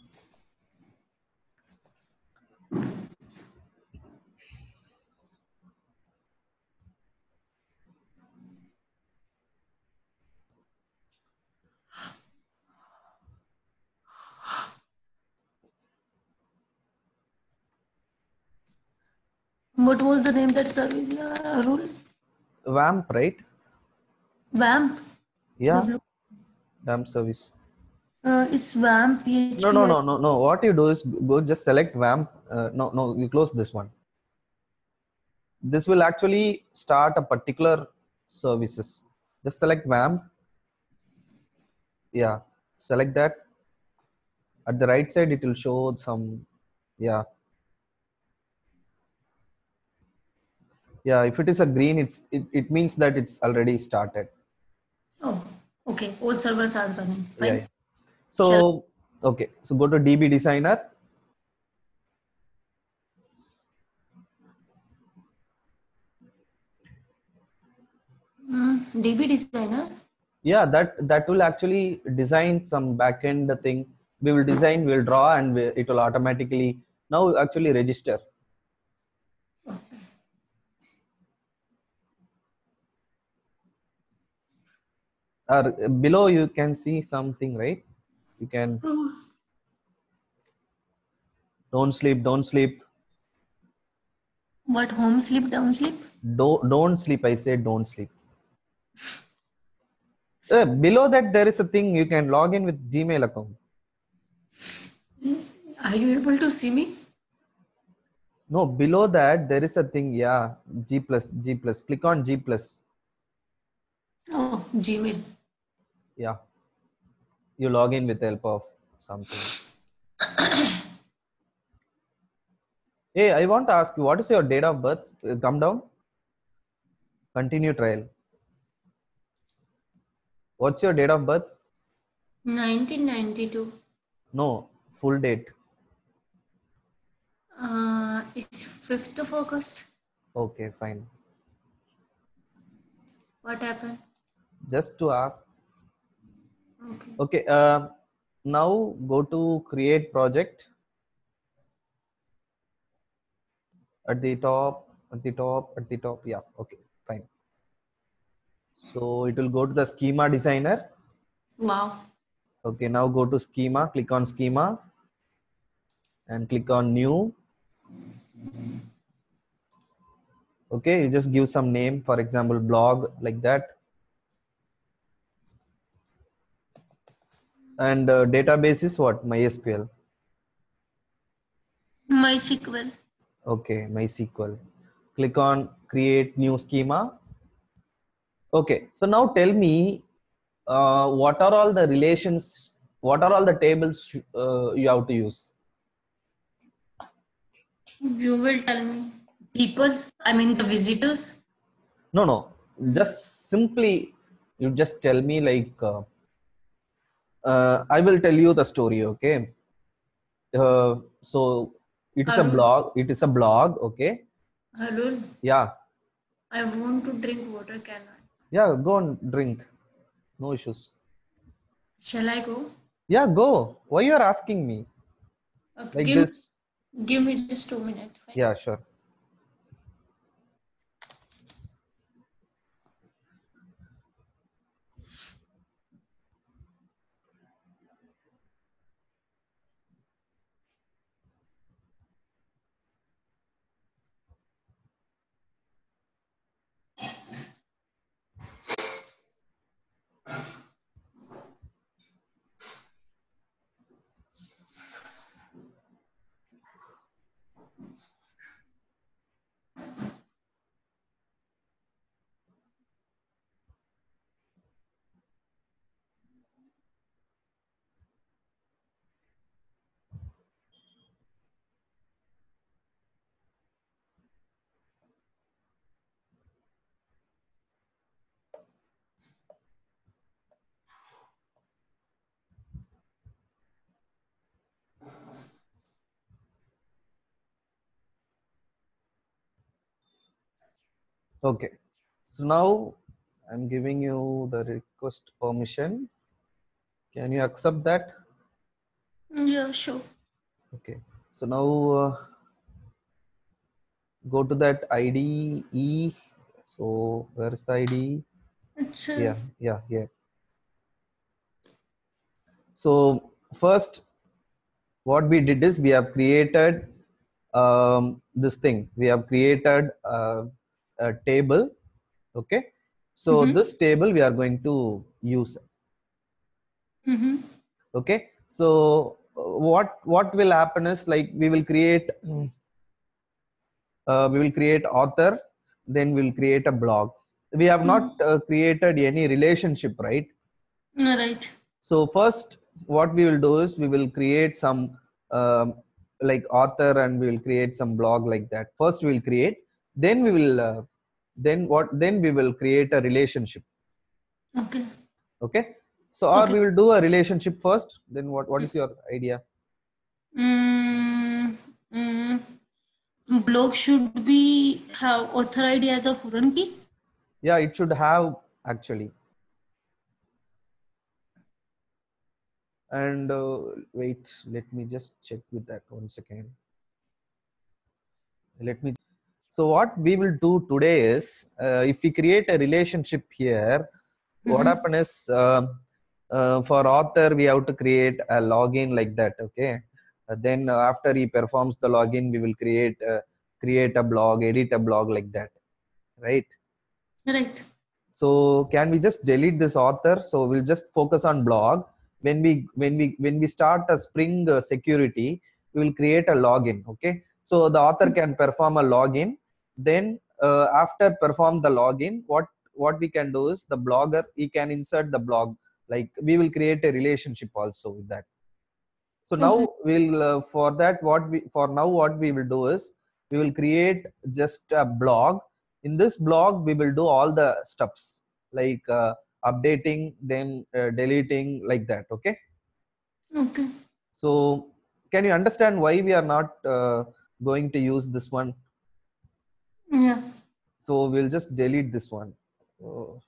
What was the name that service, yeah, rule? WAMP, right? WAMP. Yeah, W. WAMP service. Uh, is WAMP No, no, P H P? no, no, no. What you do is go just select WAMP. Uh, no, no, you close this one. This will actually start a particular services. Just select WAMP. Yeah, select that. At the right side, it will show some. Yeah, yeah. If it is a green, it's it, it means that it's already started. Oh, okay. All servers are running. Yeah, Fine. yeah. Shall So okay, so go to D B Designer. mm, D B designer? Yeah, that that will actually design some backend thing. We will design, we'll draw, and we, it will automatically now actually register. Or below you can see something, right? You can don't sleep, don't sleep, What, home sleep, down sleep? don't don't sleep. I said don't sleep. Uh, below that there is a thing you can log in with Gmail account. Are you able to see me? No, below that there is a thing. Yeah, G plus G plus. Click on G plus. Oh, Gmail. Yeah, you log in with the help of something. Hey, I want to ask you, what is your date of birth? Uh, come down. Continue trial. What's your date of birth? nineteen ninety-two. No, full date. Uh, it's fifth of August. Okay, fine. What happened? Just to ask. Okay. Okay, uh, now go to create project. At the top, at the top, at the top. Yeah, okay, fine. So it will go to the schema designer. Wow. Okay, now go to schema, click on schema and click on new. Okay, you just give some name, for example, blog, like that. And uh, database is what? MySQL. MySQL. Okay, MySQL. Click on create new schema. Okay, so now tell me, uh, what are all the relations, what are all the tables uh, you have to use? You will tell me. People's, I mean the visitors. No, no, just simply, you just tell me like, uh, uh, I will tell you the story, okay? Uh, so it is a Arun, blog, it is a blog, okay? Arun, Yeah, I want to drink water, can I? yeah, go and drink, no issues. Shall I go? Yeah, go. Why you are asking me Okay, like give, this? give me just two minutes. Fine. Yeah, sure. Okay. So now I'm giving you the request permission. Can you accept that? Yeah, sure. Okay. So now uh, go to that I D E. So where is the I D E? It's, uh, Yeah, yeah, yeah. So first, what we did is we have created um, this thing. We have created uh, a table. Okay. So mm-hmm. this table we are going to use. Mm-hmm. Okay. So uh, what what will happen is, like, we will create uh, we will create author, then we'll create a blog. We have Mm. not uh, created any relationship, right? All right. So first, what we will do is we will create some um, like author, and we will create some blog like that. First we will create, then we will uh, then what then we will create a relationship. Okay. Okay. So or Okay. we will do a relationship first. Then what what is your idea? Mm, mm, blog should be have author I D as a foreign key. Yeah, it should have actually. And uh, wait, let me just check with that one second. Let me. So what we will do today is, uh, if we create a relationship here, what Mm-hmm. happen is, uh, uh, for author we have to create a login like that. Okay. Uh, then uh, after he performs the login, we will create uh, create a blog, edit a blog like that, right? Right. So can we just delete this author? So we'll just focus on blog. When we when we when we start a Spring uh, security, we will create a login. Okay. So the author can perform a login. Then uh, after perform the login, what what we can do is, the blogger, he can insert the blog. Like, we will create a relationship also with that. So now Okay. we'll uh, for that what we for now what we will do is, we will create just a blog. In this blog we will do all the steps, like uh, updating, then uh, deleting, like that. Okay. Okay. So can you understand why we are not uh, going to use this one? Yeah. So we'll just delete this one. Oh,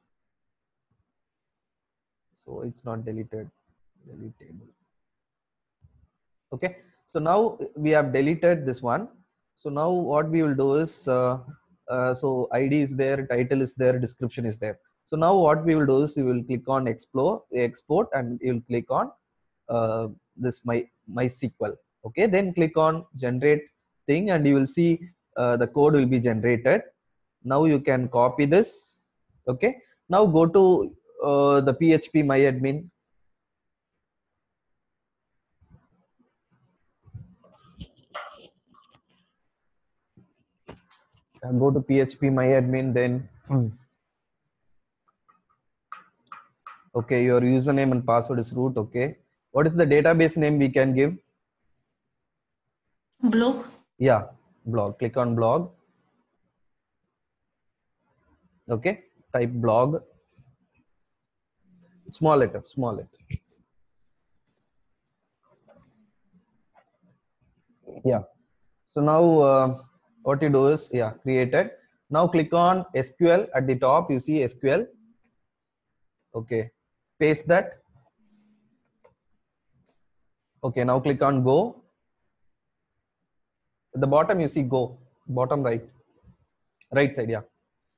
so it's not deleted. Delete table. Okay. So now we have deleted this one. So now what we will do is, uh, uh, so I D is there, title is there, description is there. So now what we will do is, we will click on explore, export, and you will click on uh, this my MySQL. Okay. Then click on generate thing, and you will see uh, the code will be generated. Now you can copy this. Okay. Now go to uh, the P H P MyAdmin. Uh, go to P H P MyAdmin, then okay, your username and password is root. Okay. What is the database name we can give? Blog. Yeah, blog. Click on blog. Okay. Type blog. Small letter, small letter. Yeah. So now uh, what you do is, yeah, created. Now click on S Q L at the top. You see S Q L. Okay. Paste that. Okay. Now click on go. At the bottom you see go. Bottom right. Right side. Yeah.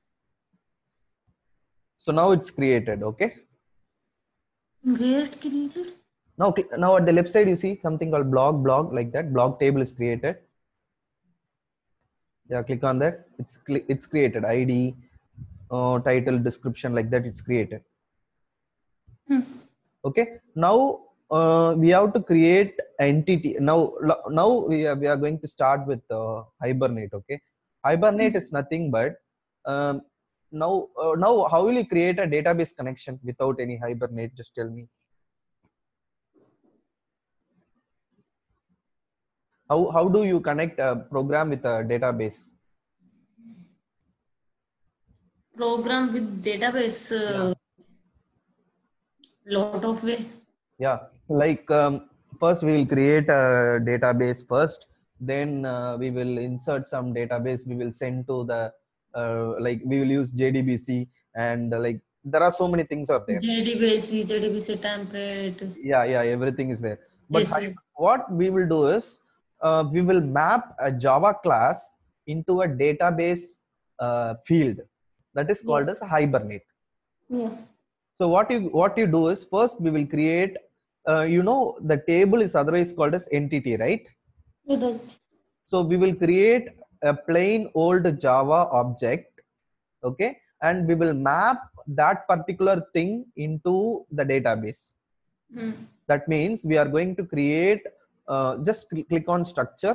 So now it's created. Okay. Where it created? Now, now at the left side, you see something called blog, blog, like that. Blog table is created. Yeah, click on that. It's it's created. I D, uh, title, description, like that. It's created. Hmm. Okay. Now uh, we have to create entity. Now, now we are, we are going to start with uh, Hibernate. Okay. Hibernate is nothing but um, now uh, now how will you create a database connection without any Hibernate? Just tell me. How, how do you connect a program with a database? Program with database. Uh, lot of way. Yeah, like um, first we will create a database first, then uh, we will insert some database, we will send to the uh, like we will use J D B C, and uh, like there are so many things are there. J D B C, J D B C template. Yeah, yeah, everything is there. But Yes, sir. what we will do is uh, we will map a Java class into a database uh, field that is called Yeah. as Hibernate. Yeah. So what you what you do is first we will create, uh, you know, the table is otherwise called as entity, right? Right. So we will create a plain old Java object, okay, and we will map that particular thing into the database. Mm. That means we are going to create, uh, just cl click on structure.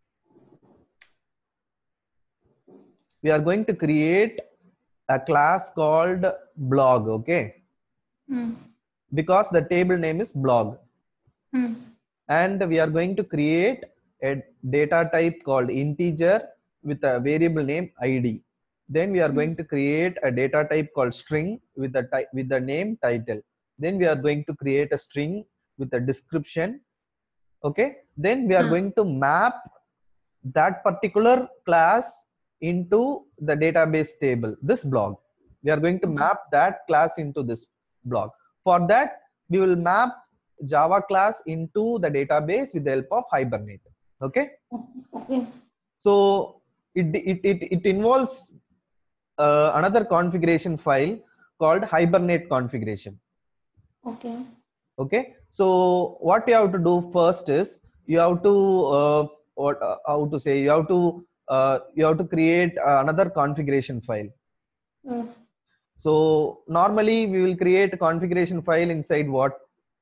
We are going to create a class called blog, okay, Mm. because the table name is blog. Mm. And we are going to create a data type called integer with a variable name I D. Then we are going to create a data type called string with the type with the name title. Then we are going to create a string with a description. Okay. Then we are Hmm. going to map that particular class into the database table, this blog. We are going to Okay. map that class into this blog. For that, we will map Java class into the database with the help of Hibernate. Okay. Okay. So it, it, it, it involves uh, another configuration file called Hibernate configuration. Okay. Okay. So what you have to do first is you have to, uh, what, uh, how to say, you have to, uh, you have to create another configuration file. Mm. So normally we will create a configuration file inside what?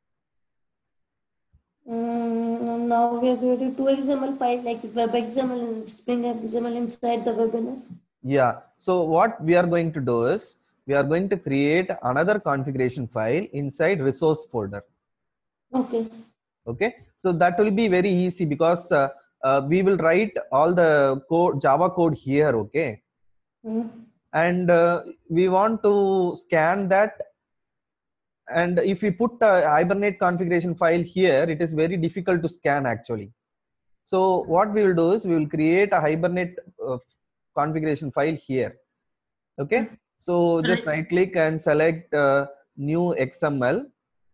Mm, now we are creating two X M L files like web X M L and Spring X M L inside the web. Yeah. So what we are going to do is we are going to create another configuration file inside resource folder. Okay. Okay. So that will be very easy because uh, uh, we will write all the code, Java code here. Okay. Mm. And uh, we want to scan that. And if we put a Hibernate configuration file here, it is very difficult to scan actually. So what we will do is we will create a Hibernate uh, configuration file here. Okay. Mm. So just Right. right click and select uh, new X M L.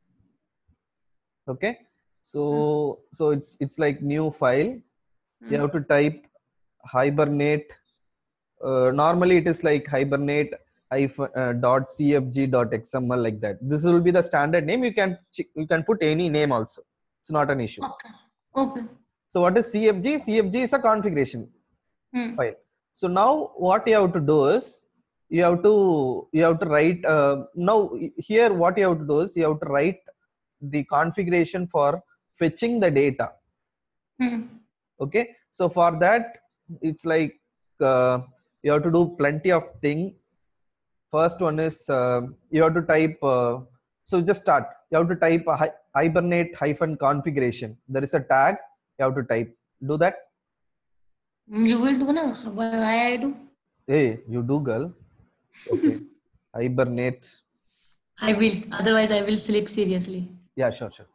Okay. So, so it's, it's like new file. You Mm. have to type Hibernate. Uh, normally it is like Hibernate hyphen, uh, dot cfg dot xml, like that. This will be the standard name. You can you can put any name also. It's not an issue. Okay. Okay. So what is cfg? Cfg is a configuration Mm. file. So now what you have to do is you have to you have to write. Uh, now here what you have to do is you have to write the configuration for fetching the data. Mm. Okay. So for that it's like uh, you have to do plenty of thing. First one is uh, you have to type, uh, so just start. You have to type a hi- Hibernate hyphen configuration. There is a tag you have to type. Do that. You will do na? Why why I do? Hey, you do, girl. Okay. Hibernate. I will. Otherwise, I will sleep seriously. Yeah, sure, sure.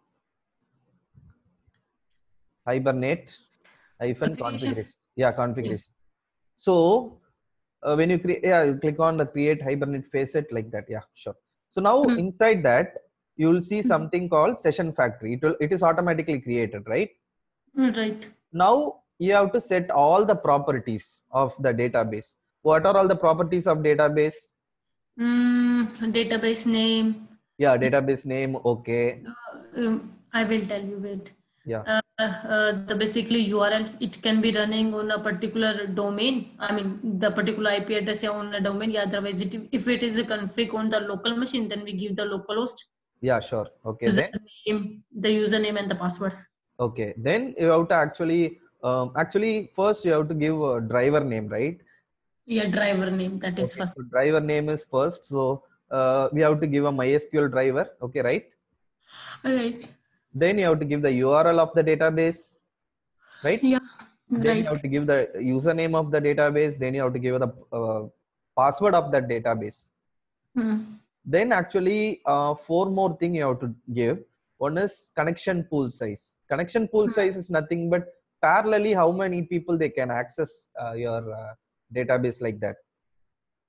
Hibernate hyphen Configuration. configuration. Yeah, configuration. So uh, when you create, yeah, you click on the create Hibernate facet like that. Yeah, sure. So now Mm. inside that you will see something called session factory. It will, it is automatically created, right? Mm, right. Now you have to set all the properties of the database. What are all the properties of database? Mm, database name. Yeah, database name. Okay. Uh, um, I will tell you. Wait. Yeah. Uh, uh, the basically U R L, it can be running on a particular domain. I mean, the particular I P address on a domain. Yeah, otherwise, it, if it is a config on the local machine, then we give the localhost. Yeah, sure. Okay. Then Username, the username and the password. okay. Then you have to actually um, actually first you have to give a driver name, right? Yeah, driver name. That is Okay. first. So driver name is first. So uh, we have to give a MySQL driver. Okay, right? All right. Then you have to give the U R L of the database, right? Yeah. Then you Right. have to give the username of the database. Then you have to give the uh, password of that database. Hmm. Then actually uh, four more thing you have to give. One is connection pool size. Connection pool size is nothing but parallelly how many people they can access uh, your uh, database, like that.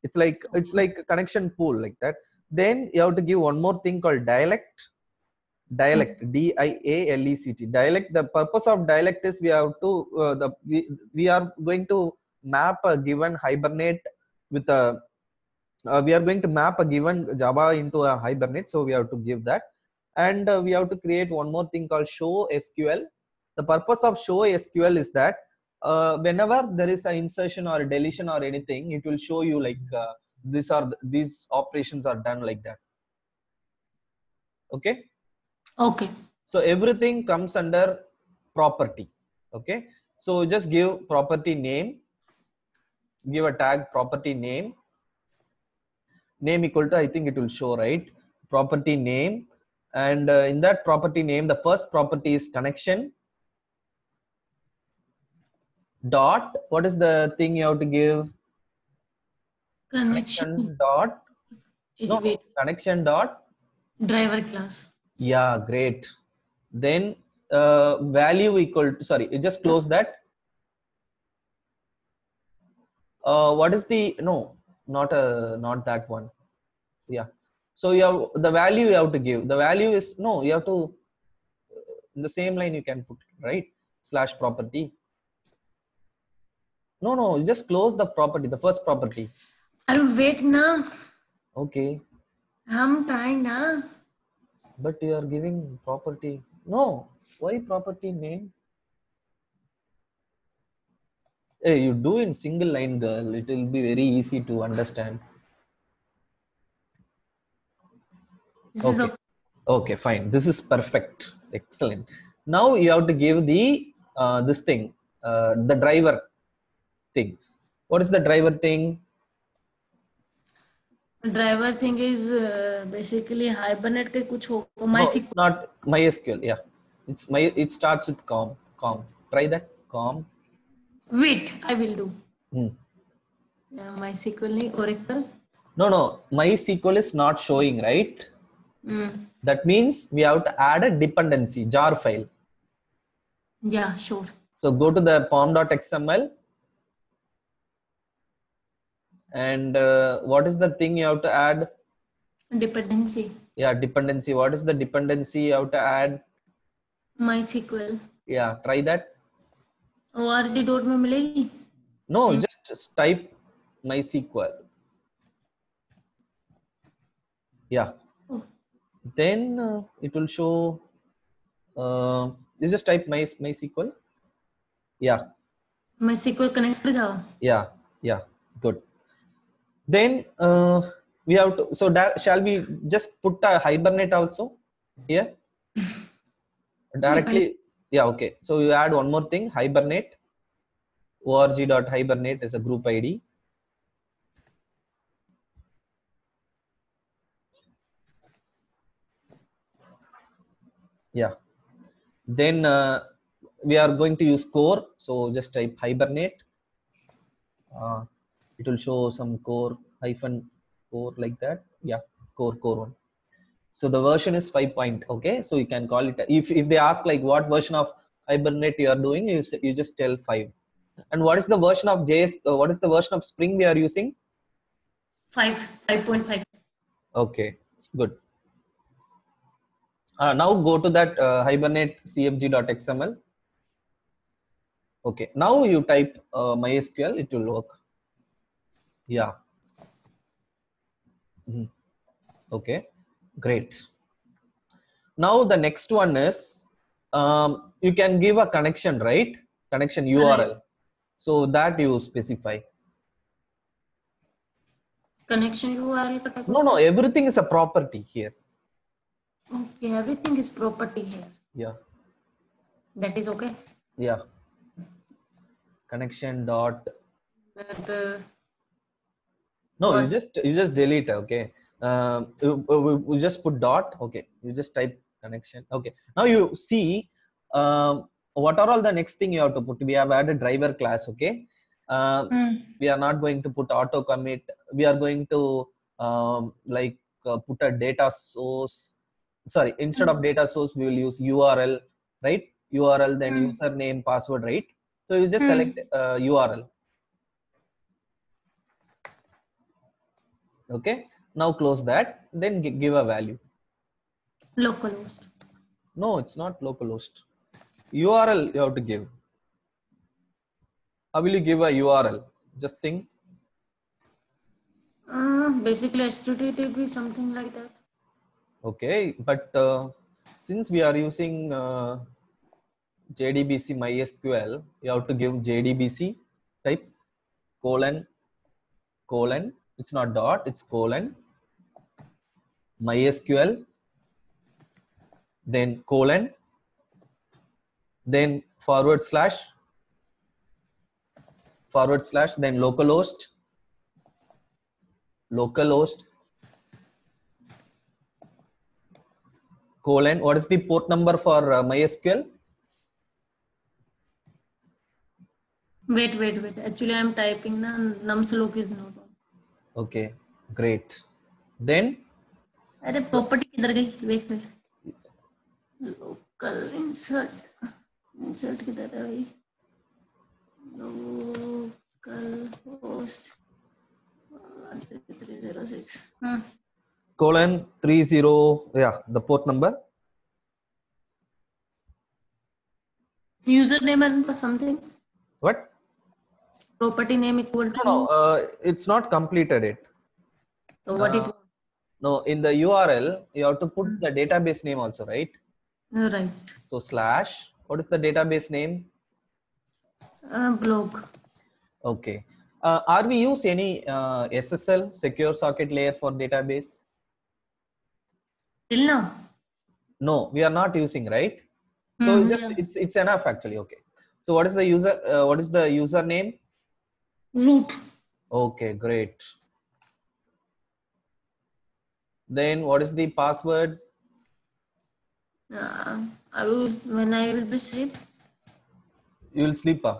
It's like it's like a connection pool like that. Then you have to give one more thing called dialect. Dialect, D I A L E C T. Dialect. The purpose of dialect is we have to uh, the we, we are going to map a given Hibernate with a uh, we are going to map a given Java into a Hibernate. So we have to give that, and uh, we have to create one more thing called show S Q L. The purpose of show S Q L is that uh, whenever there is an insertion or a deletion or anything, it will show you like uh, these are these operations are done like that. Okay. Okay. So everything comes under property. Okay. So just give property name, give a tag property name, name equal to, I think it will show, right? Property name. And uh, in that property name, the first property is connection dot. What is the thing you have to give? Connection. Connection dot. No, Wait. connection dot. Driver class. Yeah, great. Then uh, value equal to, sorry, you just close that. Uh, what is the, no, not a, not that one. Yeah. So you have the value you have to give. The value is, no, you have to, in the same line you can put, right? Slash property. No, no, you just close the property, the first property. Arun, wait now. Okay. I'm trying now. But you are giving property. No, why property name? Hey, you do in single line, girl. It will be very easy to understand. This Okay. is okay. Okay, fine. This is perfect. Excellent. Now you have to give the uh, this thing, uh, the driver thing. What is the driver thing? Driver thing is uh, basically Hibernate के कुछ हो No, MySQL. it's not MySQL. Yeah, it's my. It starts with com. Com. Try that. Com. Wait, I will do. Hmm. Yeah, MySQL नहीं Oracle. No, no. MySQL is not showing, right? Mm. That means we have to add a dependency jar file. Yeah, sure. So go to the pom.xml, and uh, what is the thing you have to add? Dependency. Yeah, dependency. What is the dependency you have to add? MySQL. Yeah, try that. org dot में मिलेगी? No, just, just type MySQL. Yeah. Oh. Then uh, it will show. Uh, you just type my MySQL. Yeah. MySQL connect कर जाओ. Yeah. Yeah. Good. Then uh, we have to. So that, shall we just put a Hibernate also here? Directly. Yeah. Okay. So you add one more thing. Hibernate. org.hibernate is a group I D. Yeah. Then uh, we are going to use core. So just type Hibernate. Uh, it will show some core hyphen core like that. Yeah, core core one. So the version is five point. Okay, so you can call it. If if they ask like what version of Hibernate you are doing, you say, you just tell five. And what is the version of J S? Uh, what is the version of Spring we are using? Five. Five point five. Okay, good. Uh, now go to that uh, Hibernate cfg.xml. Okay, now you type uh, MySQL, it will work. Yeah. Mm-hmm. Okay, great. Now the next one is um, you can give a connection, right? Connection U R L. So that you specify. Connection U R L का type No, no, everything is a property here. Okay, everything is property here. Yeah. That is okay. Yeah. Connection dot. But, uh, No, what? you just you just delete. Okay. Um, you, you- you just put dot. Okay. You just type connection. Okay. Now you see um, what are all the next thing you have to put. We have added driver class. Okay. Um, Hmm. we are not going to put auto commit. We are going to um, like uh, put a data source. Sorry, instead of data source, we will use U R L, right? U R L, then Hmm. username, password, right? So you just Hmm. select uh, U R L. Okay. Now close that. Then gi- give a value. Localhost. No, it's not localhost. U R L you have to give. How will you give a U R L? Just think. Uh, basically H T T P, something like that. Okay, but uh, since we are using uh, J D B C MySQL, you have to give J D B C type colon colon. It's not dot. It's colon MySQL. Then colon. Then forward slash forward slash. Then localhost. Localhost. Colon. What is the port number for uh, MySQL? Wait, wait, wait. Actually, I'm typing na numsloc is not on. Okay, great. Then अरे property किधर गई? Wait, wait. Local insert. Insert किधर है भाई? Local host. three zero six. Hmm. colon three zero. Yeah, the port number. Username and something. What? Property name equal to. No, no, uh, it's not completed it. So what Uh, it? No, in the U R L, you have to put the database name also, right? Uh, right. So slash, what is the database name? Uh, blog. Okay. Uh, are we use any uh, S S L, secure socket layer for database? Till now. No, we are not using, right? So Hmm, just yeah. it's it's enough actually. Okay. So what is the user? Uh, what is the username? Root. Okay, great. Then what is the password? Uh, I will, when I will be sleep. You will sleep. Uh,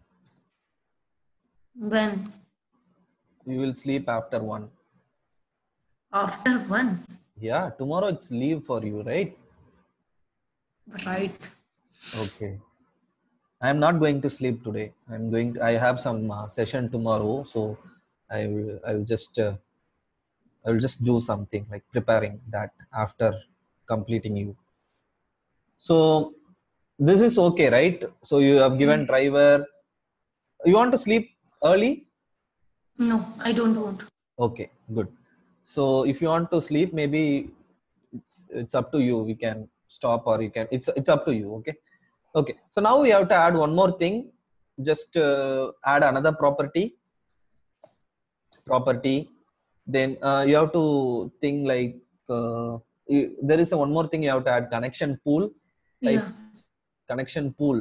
When? you will sleep after one. After one. Yeah, tomorrow it's leave for you, right? Right. Okay. I'm not going to sleep today. I'm going to, I have some uh, session tomorrow, so I will I will just uh, I will just do something like preparing that after completing you. So this is okay, right? So you have given driver. You want to sleep early? No, I don't want. Okay, good. So if you want to sleep, maybe it's, it's up to you. We can stop or you can. It's it's up to you. Okay. Okay. So now we have to add one more thing. Just uh, add another property. Property. Then uh, you have to think like uh, you, there is a one more thing you have to add connection pool. Type Yeah. connection pool.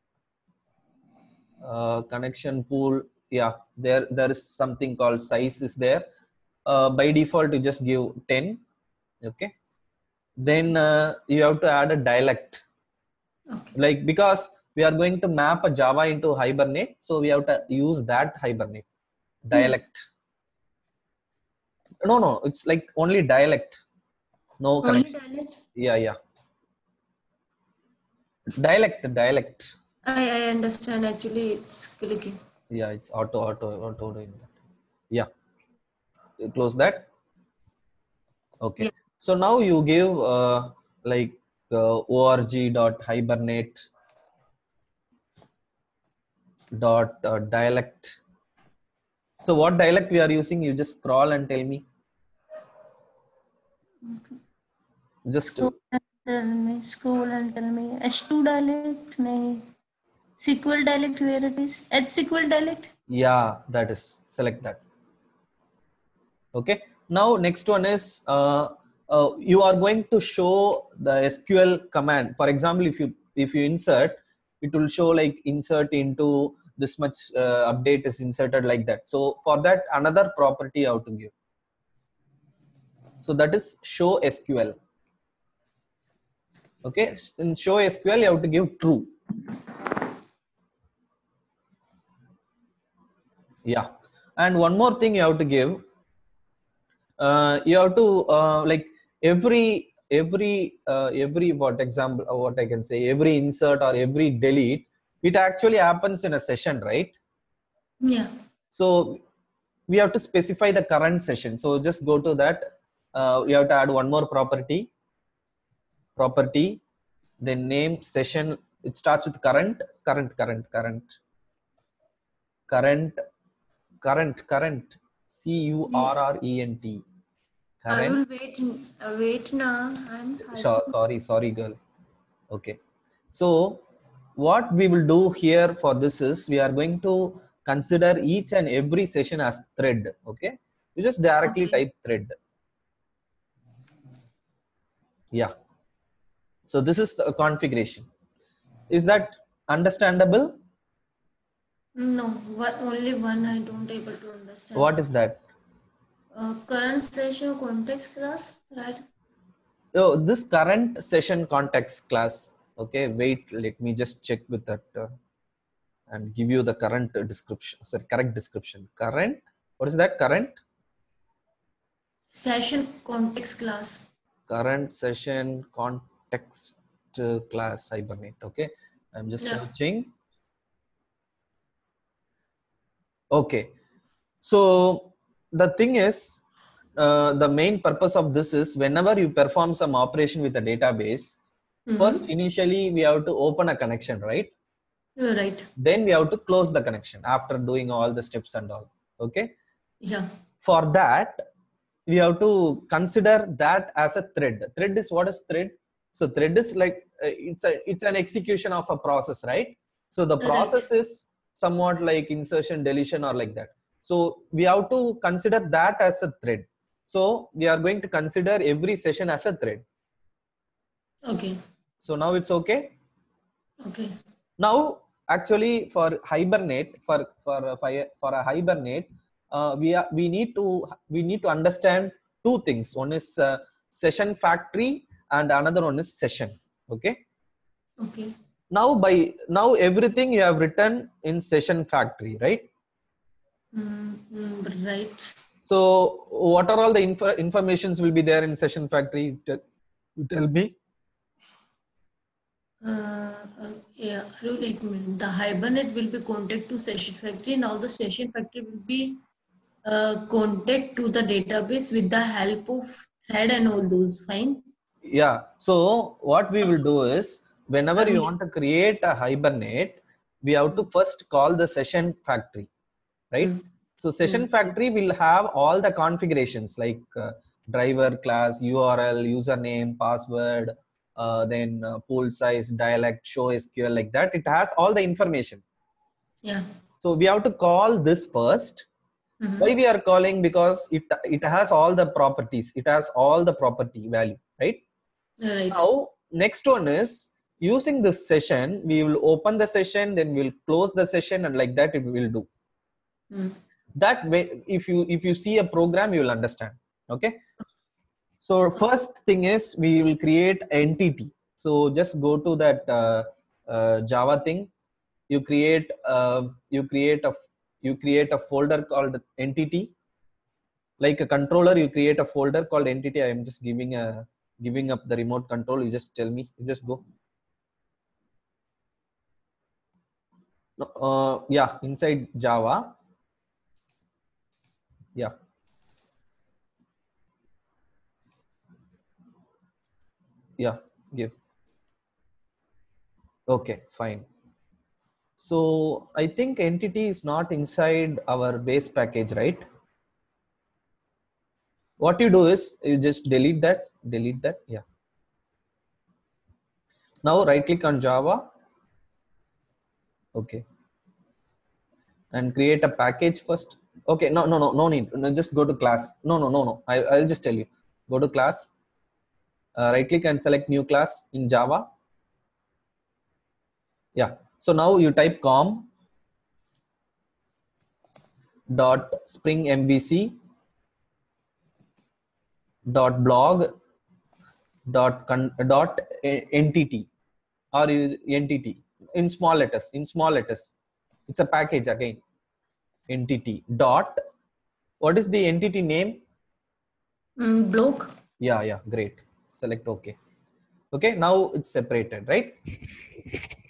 Uh, connection pool. Yeah, there there is something called size is there. Uh, by default, you just give ten. Okay. Then uh, you have to add a dialect. Okay. Like because we are going to map a Java into Hibernate, so we have to use that Hibernate dialect. No, no, it's like only dialect, no Only connection. dialect? Yeah, yeah. Dialect, dialect. I, I understand. Actually, it's clicking. Yeah, it's auto, auto, auto doing that. Yeah. You close that. Okay. Yeah. So now you give uh, like uh, org dot hibernate dot uh, dialect. So what dialect we are using? You just scroll and tell me. Okay. Just Scroll and tell me. Scroll and tell me. H two dialect? No. S Q L dialect where it is? H S Q L dialect? yeah, that is select that. Okay. Now next one is uh, uh, you are going to show the S Q L command. For example, if you if you insert, it will show like insert into this much uh, update is inserted like that. So for that another property you have to give. So that is show S Q L. Okay, in show S Q L you have to give true. Yeah, and one more thing you have to give. Uh, you have to uh, like every every uh, every what example or what I can say every insert or every delete, it actually happens in a session, right? Yeah. So we have to specify the current session. So just go to that. Uh, we have to add one more property. Property, then name session. It starts with current, current, current, current, current, current, current. C U R R E N T. I Current. will wait. Uh, wait now. I'm. Sure, sorry, sorry, girl. Okay. So what we will do here for this is we are going to consider each and every session as thread. Okay. You just directly Okay. type thread. Yeah. So this is the configuration. Is that understandable? No, what, only one I don't able to understand. What is that? Uh, current session context class, right? Oh, this current session context class. Okay, wait, let me just check with that uh, and give you the current description. Sorry, correct description. Current. What is that? Current. Session context class. Current session context uh, class Hibernate. Okay, I'm just Yeah. searching. Okay, so the thing is, uh, the main purpose of this is whenever you perform some operation with a database, Mhm. first initially we have to open a connection, right? You're right. Then we have to close the connection after doing all the steps and all. Okay. Yeah. For that, we have to consider that as a thread. Thread is what is thread? So thread is like uh, it's a it's an execution of a process, right? So the Right. process is somewhat like insertion, deletion, or like that. So we have to consider that as a thread. So we are going to consider every session as a thread. Okay. So now it's okay. Okay. Now actually for Hibernate, for for a, for a Hibernate, uh, we are we need to we need to understand two things. One is uh, session factory and another one is session. Okay. Okay. Now by now everything you have written in session factory, right? Mm, mm, right. So what are all the info informations will be there in session factory? Tell, you tell me. Uh, uh, yeah, you like the Hibernate will be contact to session factory. Now the session factory will be uh, contact to the database with the help of thread and all those. Fine. Yeah. So what we will do is whenever you Um, want to create a Hibernate, we have to first call the session factory, right? Mm. So session Mm. factory will have all the configurations like uh, driver class, U R L, username, password, uh, then uh, pool size, dialect, show S Q L, like that. It has all the information. Yeah. So we have to call this first. Mhm. Why we are calling? Because it it has all the properties. It has all the property value, right? Yeah, right. Now next one is using this session. We will open the session, then we'll close the session, and like that it will do. Mm. That way, if you if you see a program, you will understand. Okay. So first thing is we will create entity. So just go to that uh, uh, Java thing. You create uh, you create a you create a folder called entity. Like a controller, you create a folder called entity. I am just giving a giving up the remote control. You just tell me. You just go. Uh, yeah, inside Java. Yeah. Yeah. Give. Okay. Fine. So I think entity is not inside our base package, right? What you do is you just delete that, delete that. Yeah. Now right click on Java. Okay. And create a package first. Okay. No, no, no, no need. No, just go to class. No, no, no, no. I, I'll just tell you. Go to class. Uh, right click and select new class in Java. Yeah. So now you type com dot spring mvc dot blog dot con, dot entity or use entity in small letters. In small letters, it's a package again. Entity dot. What is the entity name? Mm, block. Yeah, yeah, great. Select OK. Okay, now it's separated, right?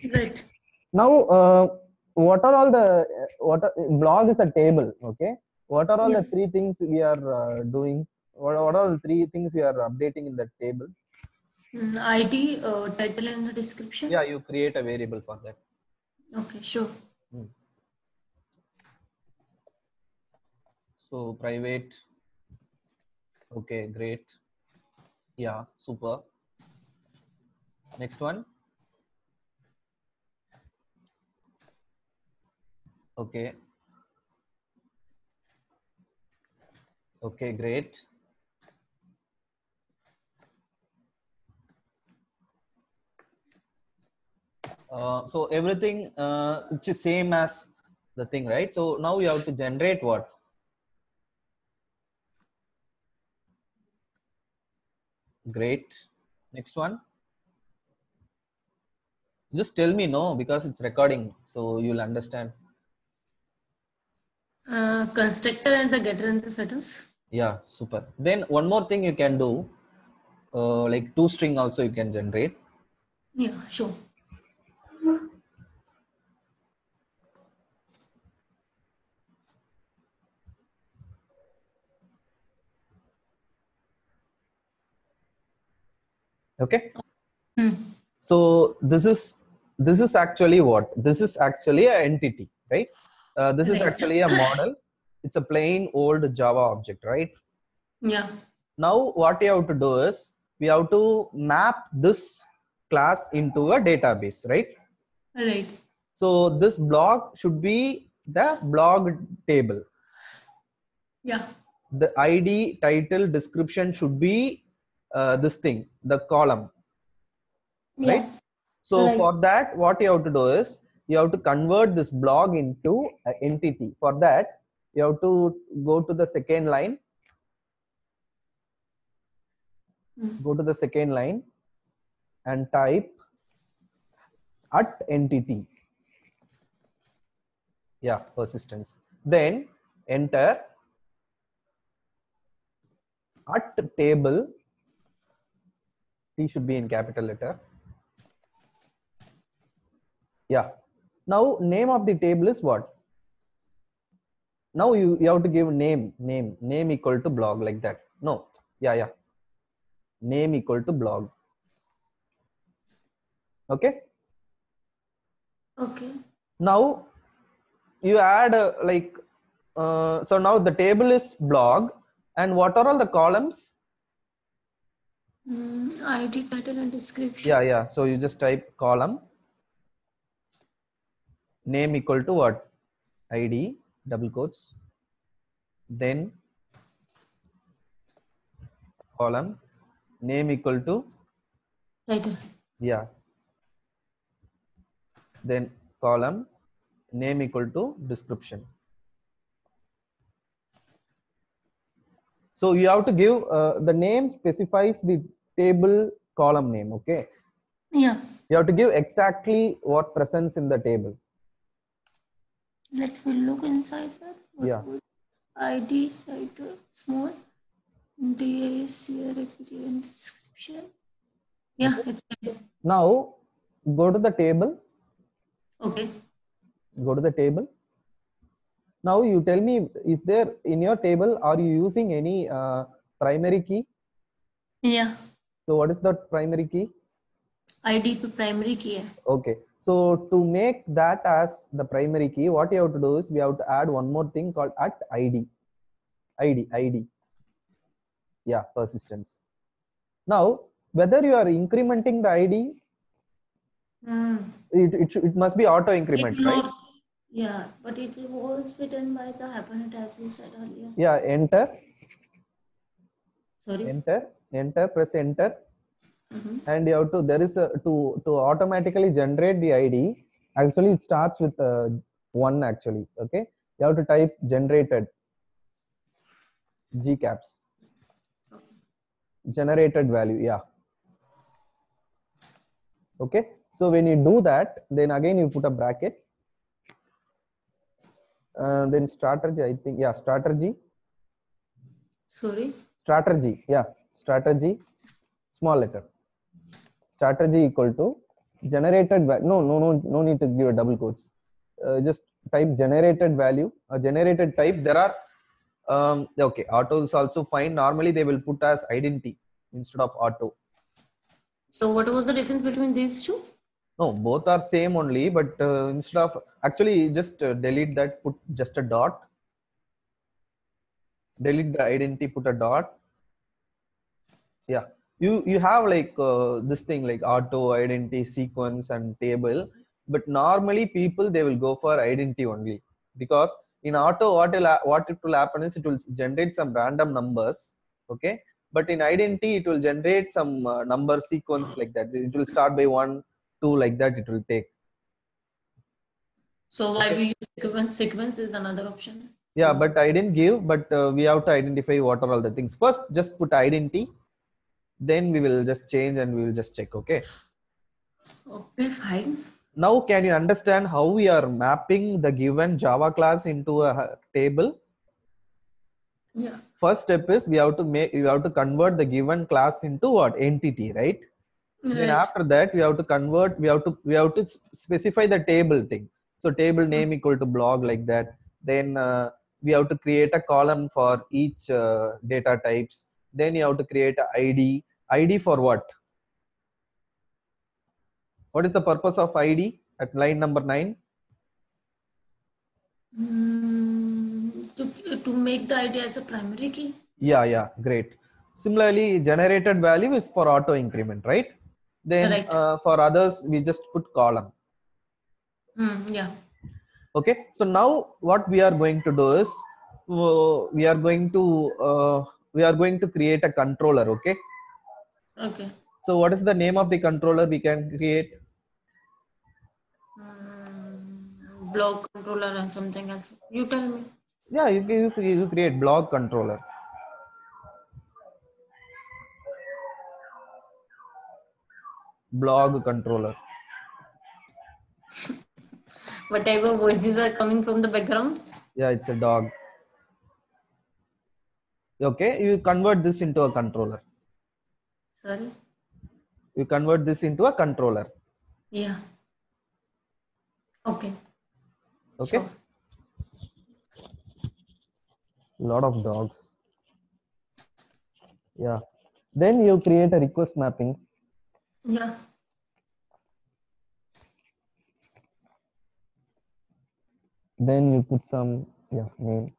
Right. Now, uh, what are all the what are, blog is a table. Okay, what are all Yeah. the three things we are uh, doing? What, what are the three things we are updating in that table? Mm, I D, uh, title and the description. Yeah, you create a variable for that. Okay, sure. Hmm. So private. Okay, great. Yeah, super. Next one. Okay. Okay, great. Uh, so everything uh, which is same as the thing, right? So now you have to generate what? Great. Next one. Just tell me no because it's recording, so you'll understand. Uh, constructor and the getter and the setters. Yeah, super. Then one more thing you can do, uh, like two string also you can generate. Yeah, sure. Okay. Hmm. So this is this is actually what? This is actually an entity, right? Uh, this is Right. actually a model. It's a plain old Java object, right? Yeah. Now what you have to do is we have to map this class into a database, right? Right. So this blog should be the blog table. Yeah. The I D, title, description should be uh, this thing, the column, right? Yeah. So Right. for that, what you have to do is you have to convert this blog into an entity. For that, you have to go to the second line. Hmm. Go to the second line and type at entity. Yeah, persistence. Then enter at table. T should be in capital letter. Yeah. Now name of the table is what? Now you, you have to give name, name, name equal to blog like that. No. Yeah, yeah. Name equal to blog. Okay. Okay. Now you add uh, like, uh, so now the table is blog and what are all the columns? Mm, I D, title and description. Yeah, yeah. So you just type column, name equal to what? I D, double quotes, then column, name equal to, Title. yeah, then column, name equal to description. So you have to give uh, the name specifies the table column name. Okay. Yeah. You have to give exactly what presents in the table. Let me look inside that. What Yeah. was I D, title, small, D A C R A P T and description. Yeah, Okay. it's there. Now go to the table. Okay. Go to the table. Now you tell me, is there in your table, are you using any uh, primary key? Yeah. So what is the primary key? I D पे primary key है. Okay. So to make that as the primary key, what you have to do is we have to add one more thing called at I D. I D, I D. Yeah, persistence. Now, whether you are incrementing the I D, Hmm. it, it, it must be auto increment, It right? knows. Yeah, but it was written by the Hibernate as you said earlier. Yeah, enter, Sorry. enter, enter, press enter. Mhm. And you have to, there is a, to, to automatically generate the I D. Actually, it starts with uh, one actually, okay? You have to type generated, G caps. Generated value, yeah. Okay, so when you do that, then again you put a bracket. Uh, then strategy, I think, yeah, strategy. Sorry. Strategy, yeah, strategy, small letter. Strategy equal to generated value. No, no, no, no need to give a double quotes. Uh, just type generated value, a generated type. There are Um, okay, auto is also fine. Normally they will put as identity instead of auto. So what was the difference between these two? No, both are same only, but uh, instead of actually just uh, delete that, put just a dot. Delete the identity, put a dot. Yeah, you you have like uh, this thing like auto, identity, sequence, and table. But normally people they will go for identity only, because in auto what will ha- what it will happen is it will generate some random numbers. Okay, but in identity it will generate some uh, number sequence like that. It will start by one, two like that. It will take. So why Okay. we use sequence? Sequence is another option. Yeah, but I didn't give, but uh, we have to identify what are all the things. First, just put identity, then we will just change and we will just check. Okay. Okay, fine. Now, can you understand how we are mapping the given Java class into a table? Yeah. First step is we have to make, you have to convert the given class into what? Entity, right? Then Right. after that, we have to convert, we have to, we have to specify the table thing. So table name equal to blog like that. Then uh, we have to create a column for each uh, data types. Then you have to create a I D. I D for what? What is the purpose of I D at line number nine? Mm, to, to make the idea as a primary key. Yeah, yeah, great. Similarly, generated value is for auto increment, right? Then Right. uh, for others, we just put column. Mm, yeah. Okay, so now what we are going to do is uh, we are going to uh, we are going to create a controller. Okay. Okay. So what is the name of the controller we can create? Mm, block controller and something else. You tell me. Yeah, you, you, you create blog controller. Blog controller. Whatever voices are coming from the background. Yeah, it's a dog. Okay, you convert this into a controller. Sorry. You convert this into a controller. Yeah. Okay. Okay. Sure. Lot of dogs. Yeah. Then you create a request mapping. Yeah. Then you put some yeah name.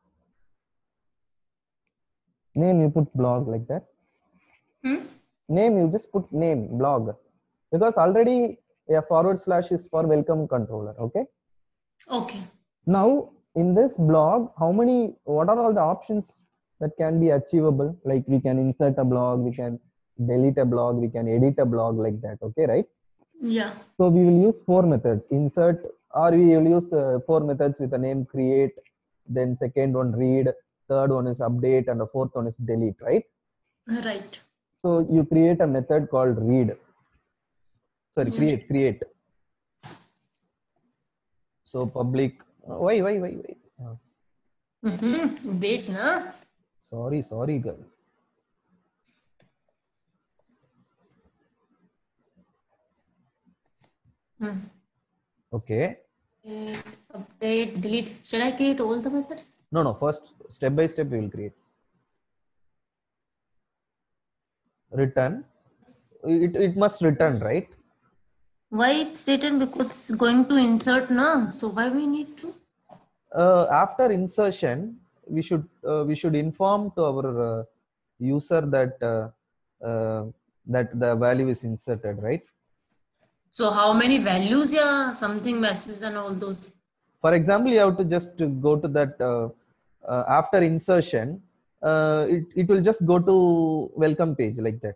Name you put blog like that. Hmm? Name you just put name blog, because already a forward slash is for welcome controller. Okay. Okay. Now in this blog, how many? What are all the options that can be achievable? Like we can insert a blog, we can delete a blog, we can edit a blog like that. Okay, right? Yeah. So we will use four methods: insert, or we will use uh, four methods with the name create, then second one read, third one is update, and the fourth one is delete, right? Right. So you create a method called read. Sorry, Yeah. create, create. So public, uh, why, why, why, why? Uh, Mm-hmm. Wait, na. sorry, sorry, girl. Hmm. Okay. Update, update, delete. Shall I create all the methods? No, no, first step by step we will create. Return. It, it must return, right? Why it's written? Because it's going to insert na. So why we need to? Uh, after insertion, we should uh, we should inform to our uh, user that uh, uh, that the value is inserted, right? So how many values? Yeah, something message and all those. For example, you have to just go to that uh, uh, after insertion. Uh, it it will just go to welcome page like that.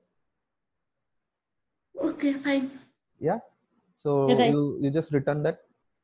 Okay, fine. Yeah. So Right. you you just return that.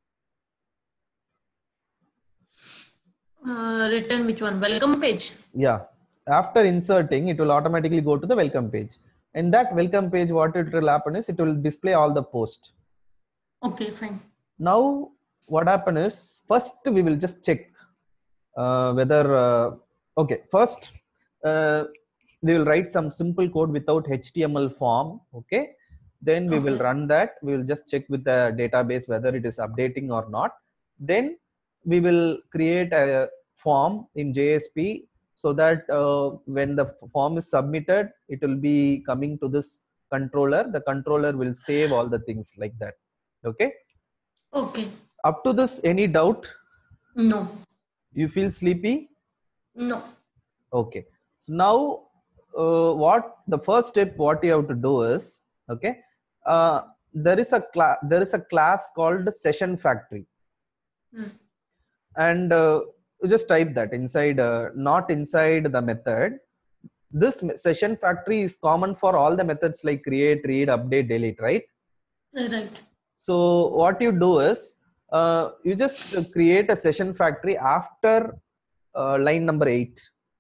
Uh, written which one? Welcome page. Yeah. After inserting, it will automatically go to the welcome page. In that welcome page, what it will happen is it will display all the posts. Okay, fine. Now, what happen is first we will just check uh, whether uh, okay. First, uh, we will write some simple code without H T M L form. Okay. Then we will Okay. run that. We will just check with the database whether it is updating or not. Then we will create a form in J S P so that uh, when the form is submitted, it will be coming to this controller. The controller will save all the things like that. Okay. Okay. Up to this, any doubt? No. You feel sleepy? No. Okay. So now, uh, what the first step, what you have to do is, okay, uh, there is a class. There is a class called Session Factory, Hmm. and uh, you just type that inside, uh, not inside the method. This Session Factory is common for all the methods like create, read, update, delete, right? Right. So what you do is, uh, you just create a Session Factory after uh, line number eight.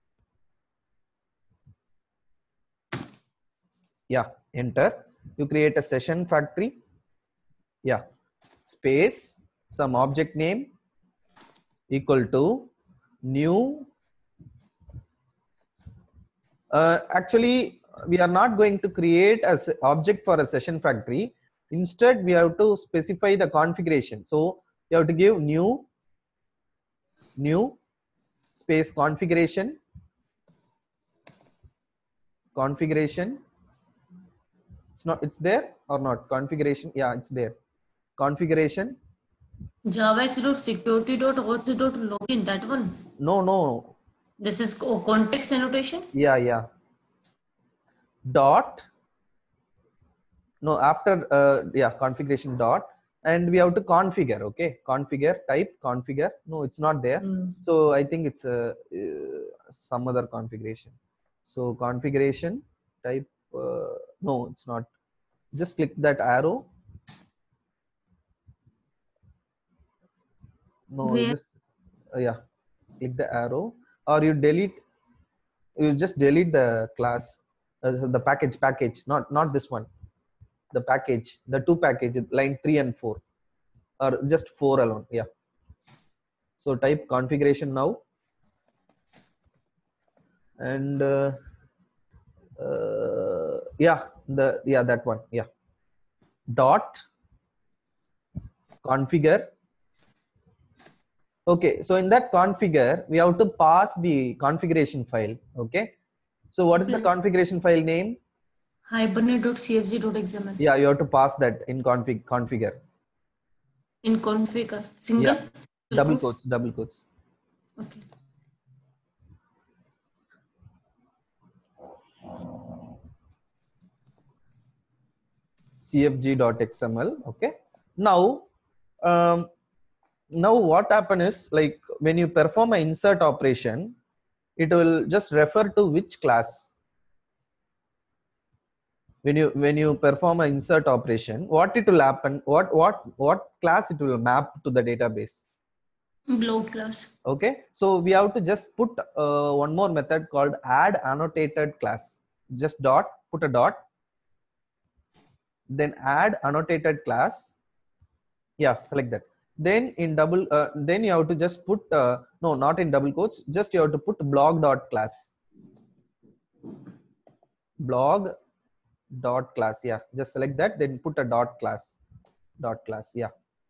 Yeah, enter. You create a Session Factory. Yeah, space, some object name equal to new. Uh, actually, we are not going to create an object for a Session Factory. Instead, we have to specify the configuration. So you have to give new, new space configuration, configuration. It's not, it's there or not? Configuration. Yeah, it's there. Configuration. javax.security.auth.login, that one. No, no. This is co- context annotation. Yeah, yeah. Dot. No, after, uh, yeah, configuration dot. And we have to configure. Okay, configure, type configure. No, it's not there. Mm. So I think it's a uh, some other configuration. So configuration type. Uh, no, it's not. Just click that arrow. No, you Where? just uh, yeah, click the arrow, or you delete. You just delete the class, uh, the package, package. Not not this one. The package, the two packages, line three and four, or just four alone. Yeah. So type configuration now, and uh, uh, yeah, the yeah that one. Yeah. Dot configure. Okay, so in that configure, we have to pass the configuration file. Okay, so what is the Okay. configuration file name? Hibernate.cfg.xml. Yeah, you have to pass that in config configure. In configure. Single? Yeah, double quotes, double quotes. Okay. cfg.xml. Okay, now um, now what happen is, like when you perform an insert operation, it will just refer to which class. When you when you perform an insert operation, what it will happen, what what what class it will map to the database. Blow class. Okay, so we have to just put uh, one more method called add annotated class. Just dot, put a dot, then add annotated class. Yeah, select that. Then in double, uh, then you have to just put uh, no, not in double quotes. Just you have to put blog dot class. Blog dot class. Yeah, just select that. Then put a dot class. Dot class. Yeah.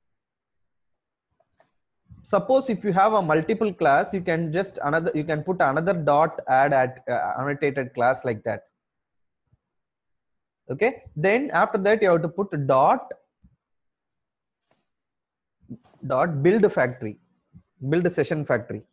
Suppose if you have a multiple class, you can just another. You can put another dot add at uh, annotated class like that. Okay. Then after that, you have to put a dot dot build factory, build a session factory.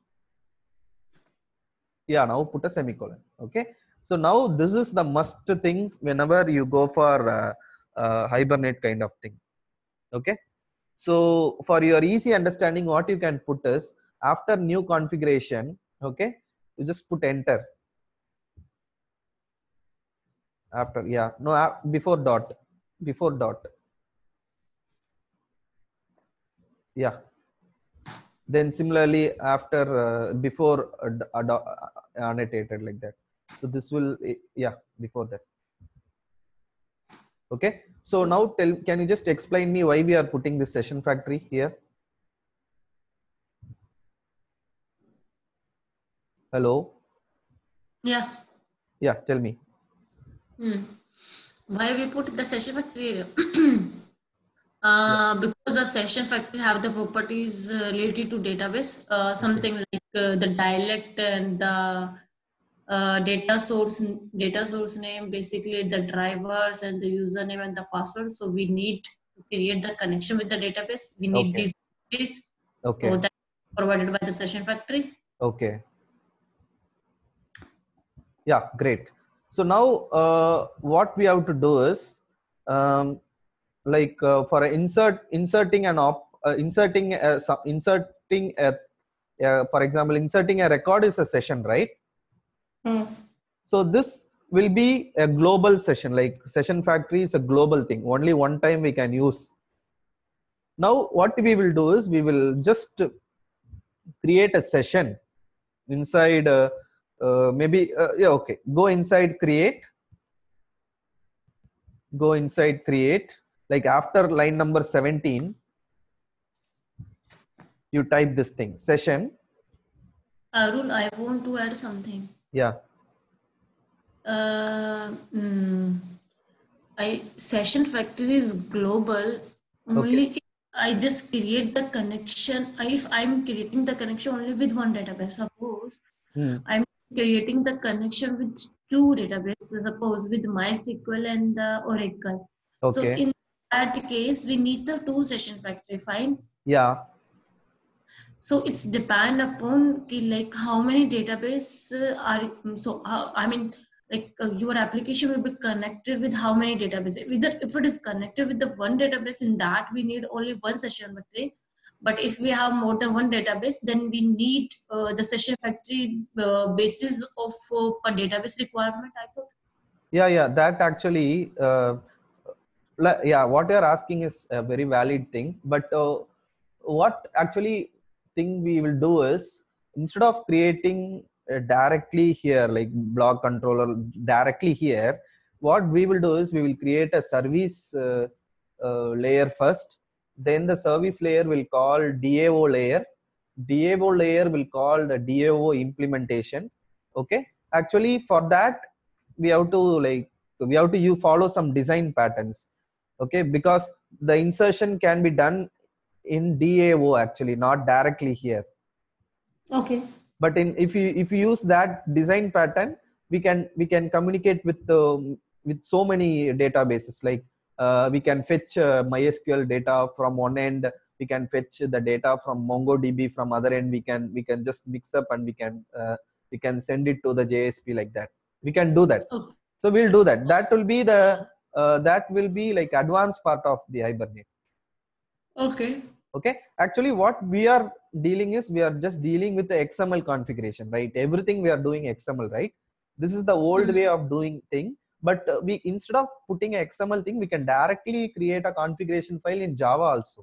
Yeah, now put a semicolon. Okay, so now this is the must thing whenever you go for uh, uh, Hibernate kind of thing. Okay, so for your easy understanding, what you can put is after new configuration. Okay, you just put enter. After, yeah, no, before dot, before dot. Yeah. Then similarly after uh, before uh, uh, annotated like that. So this will, yeah, before that. Okay, so now tell, can you just explain me why we are putting this session factory here? Hello. Yeah. Yeah, tell me. Hmm. Why we put the session factory? Uh, because the session factory have the properties uh, related to database, uh, something like uh, the dialect and the uh, data source data source name, basically the drivers and the username and the password. So we need to create the connection with the database. We need Okay. these keys. Okay. So that's provided by the session factory. Okay. Yeah, great. So now uh, what we have to do is um, like uh, for a insert inserting an op uh, inserting a, so- inserting a uh, for example, inserting a record is a session, right? Hmm. So this will be a global session, like session factory is a global thing. Only one time we can use. Now what we will do is we will just create a session inside uh, uh, maybe uh, yeah, okay, go inside create, go inside create, like after line number seventeen you type this thing session. Arul, I want to add something. Yeah. Uh, mm, I session factory is global only Okay. if I just create the connection. If I'm creating the connection only with one database, suppose Hmm. I'm creating the connection with two databases, suppose with MySQL and the Oracle. So Okay. in that case, we need the two session factory, fine. Yeah. So it's depend upon ki, like how many database uh, are so how, I mean like uh, your application will be connected with how many databases. Either if it is connected with the one database, in that we need only one session factory. But if we have more than one database, then we need uh, the session factory uh, basis of uh, per database requirement, I thought. Yeah, yeah, that actually uh, la- yeah, what you're asking is a very valid thing, but uh, what actually thing we will do is instead of creating uh, directly here like block controller directly here, what we will do is we will create a service uh, uh, layer first, then the service layer will call D A O layer, D A O layer will call the D A O implementation. Okay, actually for that we have to like we have to you follow some design patterns. Okay, because the insertion can be done in D A O actually, not directly here. Okay. But in if you if you use that design pattern, we can we can communicate with the with so many databases. Like uh, we can fetch uh, MySQL data from one end, we can fetch the data from MongoDB from other end. We can we can just mix up and we can uh, we can send it to the J S P like that. We can do that. Okay. So we'll do that. That will be the uh, that will be like advanced part of the Hibernate. Okay. Okay, actually what we are dealing is we are just dealing with the X M L configuration, right? Everything we are doing X M L, right? This is the old Hmm. way of doing thing, but uh, we instead of putting a X M L thing, we can directly create a configuration file in Java also.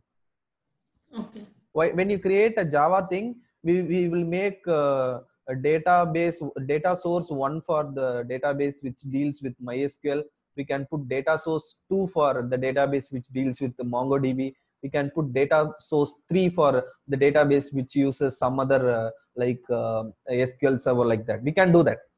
Okay. Why, when you create a Java thing, we, we will make uh, a database data source one for the database which deals with MySQL. We can put data source two for the database which deals with the MongoDB. We can put data source three for the database which uses some other uh, like uh, S Q L server like that. We can do that.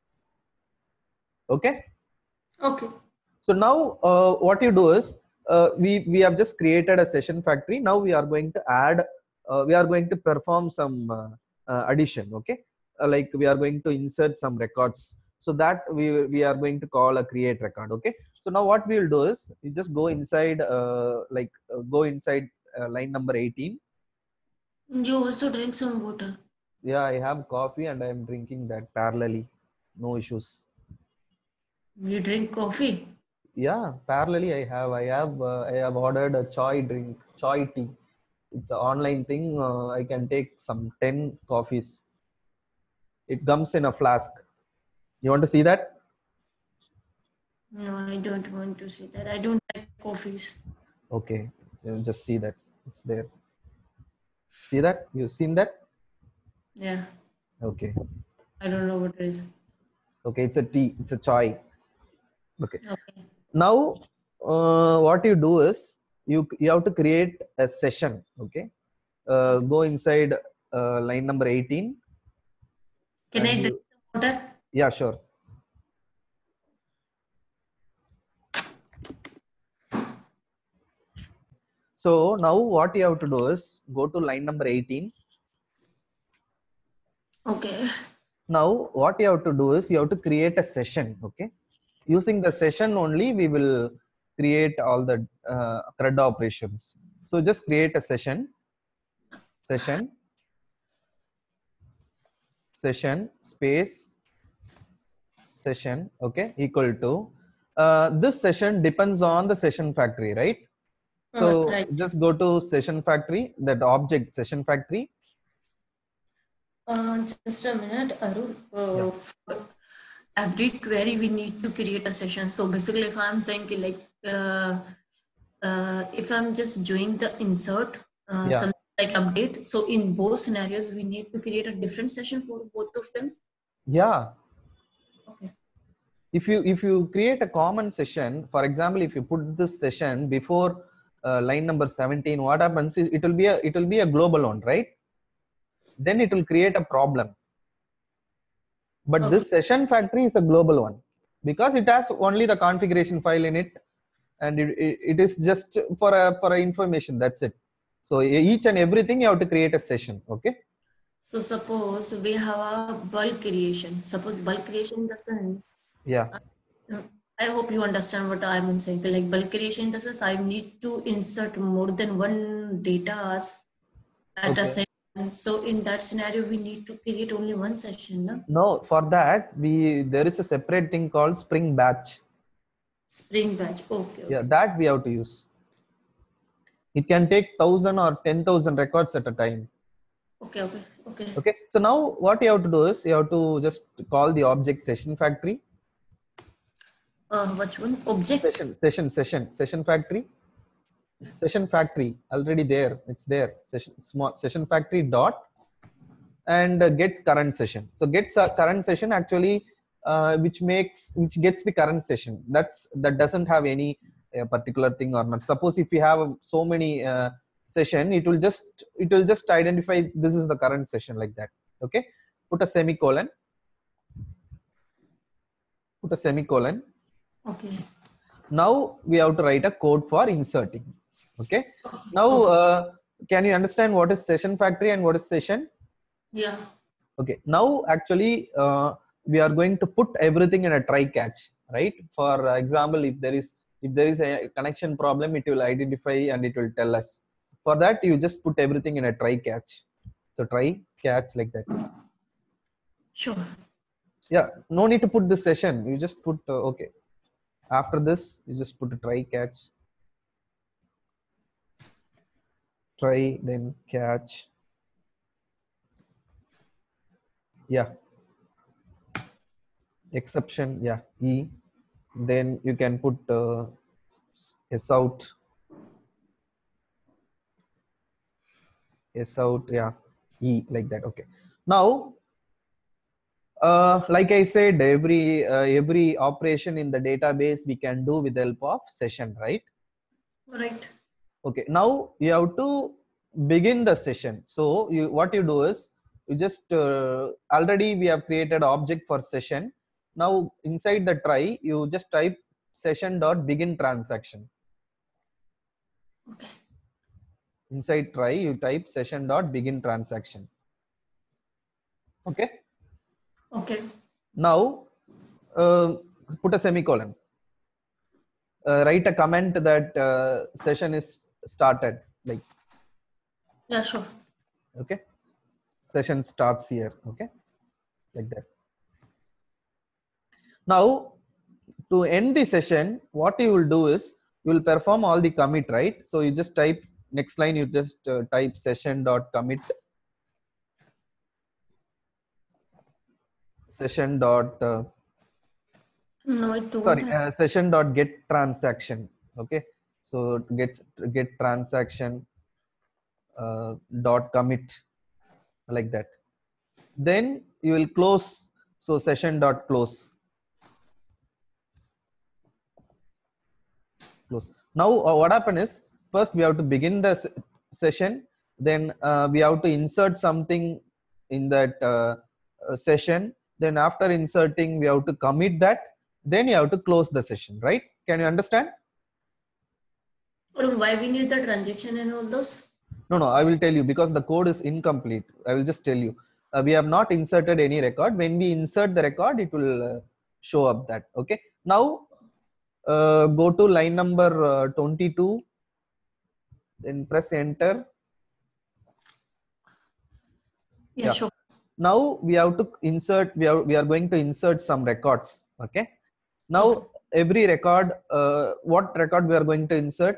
Okay. Okay. So now uh, what you do is uh, we we have just created a session factory. Now we are going to add uh, we are going to perform some uh, uh, addition. Okay, uh, like we are going to insert some records. So that we we are going to call a create record. Okay. So now what we will do is you just go inside uh, like uh, go inside uh, line number eighteen. You also drink some water. Yeah, I have coffee and I am drinking that parallelly. No issues. You drink coffee? Yeah, parallelly I have I have uh, I have ordered a chai drink, chai tea. It's an online thing. Uh, I can take some ten coffees. It comes in a flask. You want to see that? No, I don't want to see that. I don't like coffees. Okay, so just see that. It's there. See that? You've seen that? Yeah, Okay. I don't know what it is. Okay, it's a tea. It's a chai. Okay. Okay. Now, uh, what you do is you you have to create a session. Okay. Uh, go inside uh, line number eighteen. Can I And drink you, some water? yeah, sure. So now what you have to do is go to line number eighteen. Okay. Okay. Okay. Now what you have to do is you have to create a session. Okay, using the session only we will create all the uh, CRUD operations. So just create a session, session, session space session, okay, equal to uh, this session depends on the session factory, right? So Uh, right. just go to session factory, that object session factory. Uh, just a minute, Arun. Uh, Yeah. For every query, we need to create a session. So basically, if I'm saying ki like, uh, uh, if I'm just doing the insert, uh, Yeah. something like update. So in both scenarios, we need to create a different session for both of them. Yeah. Okay. If you if you create a common session, for example, if you put this session before uh, line number seventeen, what happens is it will be a it will be a global one, right? Then it will create a problem. But Okay. this session factory is a global one because it has only the configuration file in it, and it, it, it is just for a for a information. That's it. So each and everything you have to create a session. Okay. So suppose we have a bulk creation. Suppose bulk creation in the sense, Yeah. uh, I hope you understand what I mean saying. Like bulk creation in the sense, I need to insert more than one data at Okay. a session. So in that scenario, we need to create only one session. No? No, for that we there is a separate thing called Spring Batch. Spring batch. Okay. Yeah, Okay. that we have to use. It can take thousand or ten thousand records at a time. Okay. Okay. Okay. Okay. So now what you have to do is you have to just call the object session factory. Uh, which one? Object. Session, session, session, session factory. Session factory already there. It's there. Session small session factory dot and uh, get current session. So gets a current session actually, uh, which makes which gets the current session. That's that doesn't have any uh, particular thing or not. Suppose if you have so many uh, session, it will just it will just identify this is the current session like that. Okay, put a semicolon. Put a semicolon. Okay. Now we have to write a code for inserting. Okay. Now uh, can you understand what is session factory and what is session? Yeah. Okay. Now actually uh, we are going to put everything in a try catch, right? For example, if there is if there is a connection problem, it will identify and it will tell us. For that, you just put everything in a try catch. So try catch like that. Sure. Yeah. No need to put this session. You just put uh, okay. After this, you just put a try catch. Try then catch. Yeah. Exception. Yeah. E. Then you can put uh, S out. S out. Yeah. E like that. Okay. Now, uh, like I said, every uh, every operation in the database we can do with the help of session, right? Right. Okay. Now you have to begin the session. So you what you do is you just uh, already we have created object for session. Now inside the try you just type session dot begin transaction. Okay. Inside try you type session dot begin transaction. Okay. Okay. Now uh, put a semicolon. Uh, write a comment that uh, session is started, like Yeah, sure. okay, session starts here. Okay, like that. Now to end the session, what you will do is you will perform all the commit, right? So you just type next line, you just uh, type session dot commit session dot uh, No, it don't sorry have. uh, session dot get transaction. Okay, so gets get transaction uh, dot commit like that. Then you will close, so session dot close. Close. Now uh, what happen is first we have to begin the se session, then uh, we have to insert something in that uh, uh, session. Then after inserting, we have to commit that. Then you have to close the session, right? Can you understand? Or why we need the transaction and all those? No, no, I will tell you because the code is incomplete. I will just tell you. uh, we have not inserted any record. When we insert the record, it will uh, show up that. Okay. Now uh, go to line number uh, twenty-two, then press enter. Yeah, Yeah. sure. Now we have to insert, we are, we are going to insert some records. Okay. Now Okay. every record, uh, what record we are going to insert?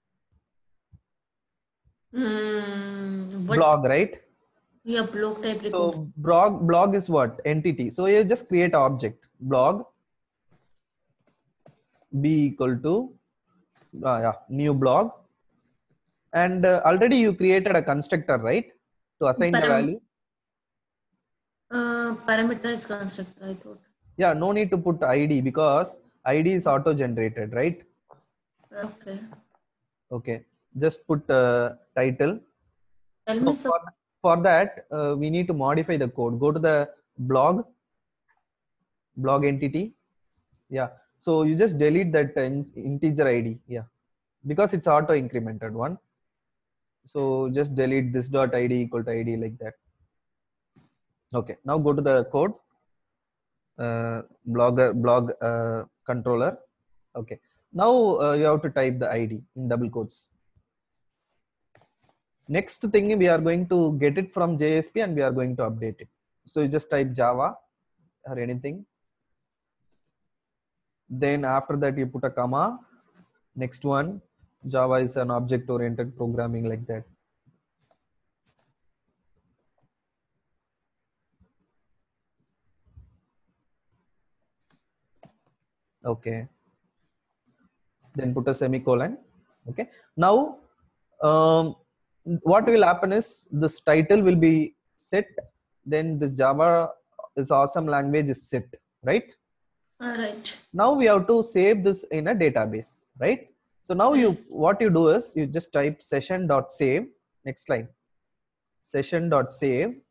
Mm, what? Blog, right? Yeah, blog type record. So blog, blog is what? Entity. So you just create object blog b equal to uh, yeah, new blog, and uh, already you created a constructor, right? To assign the Param value. uh, parameterized constructor, I thought. Yeah, no need to put I D because I D is auto generated, right? Okay. Okay. Just put uh, title. Tell So me some. for, for that, uh, we need to modify the code. Go to the blog, blog entity. Yeah. So you just delete that uh, in- integer I D. Yeah. Because it's auto incremented one. So just delete this dot I D equal to I D like that. Okay. Now go to the code. Uh, blogger, blog uh, controller. Okay. Now uh, you have to type the I D in double quotes. Next thing, we are going to get it from J S P and we are going to update it. So you just type Java or anything. Then after that you put a comma. Next one, Java is an object oriented programming like that. Okay. Then put a semicolon. Okay. Now um, what will happen is this title will be set. Then this Java is awesome language is set, right? All right. Now we have to save this in a database, right? So now you, what you do is you just type session.save. Next line, session.save,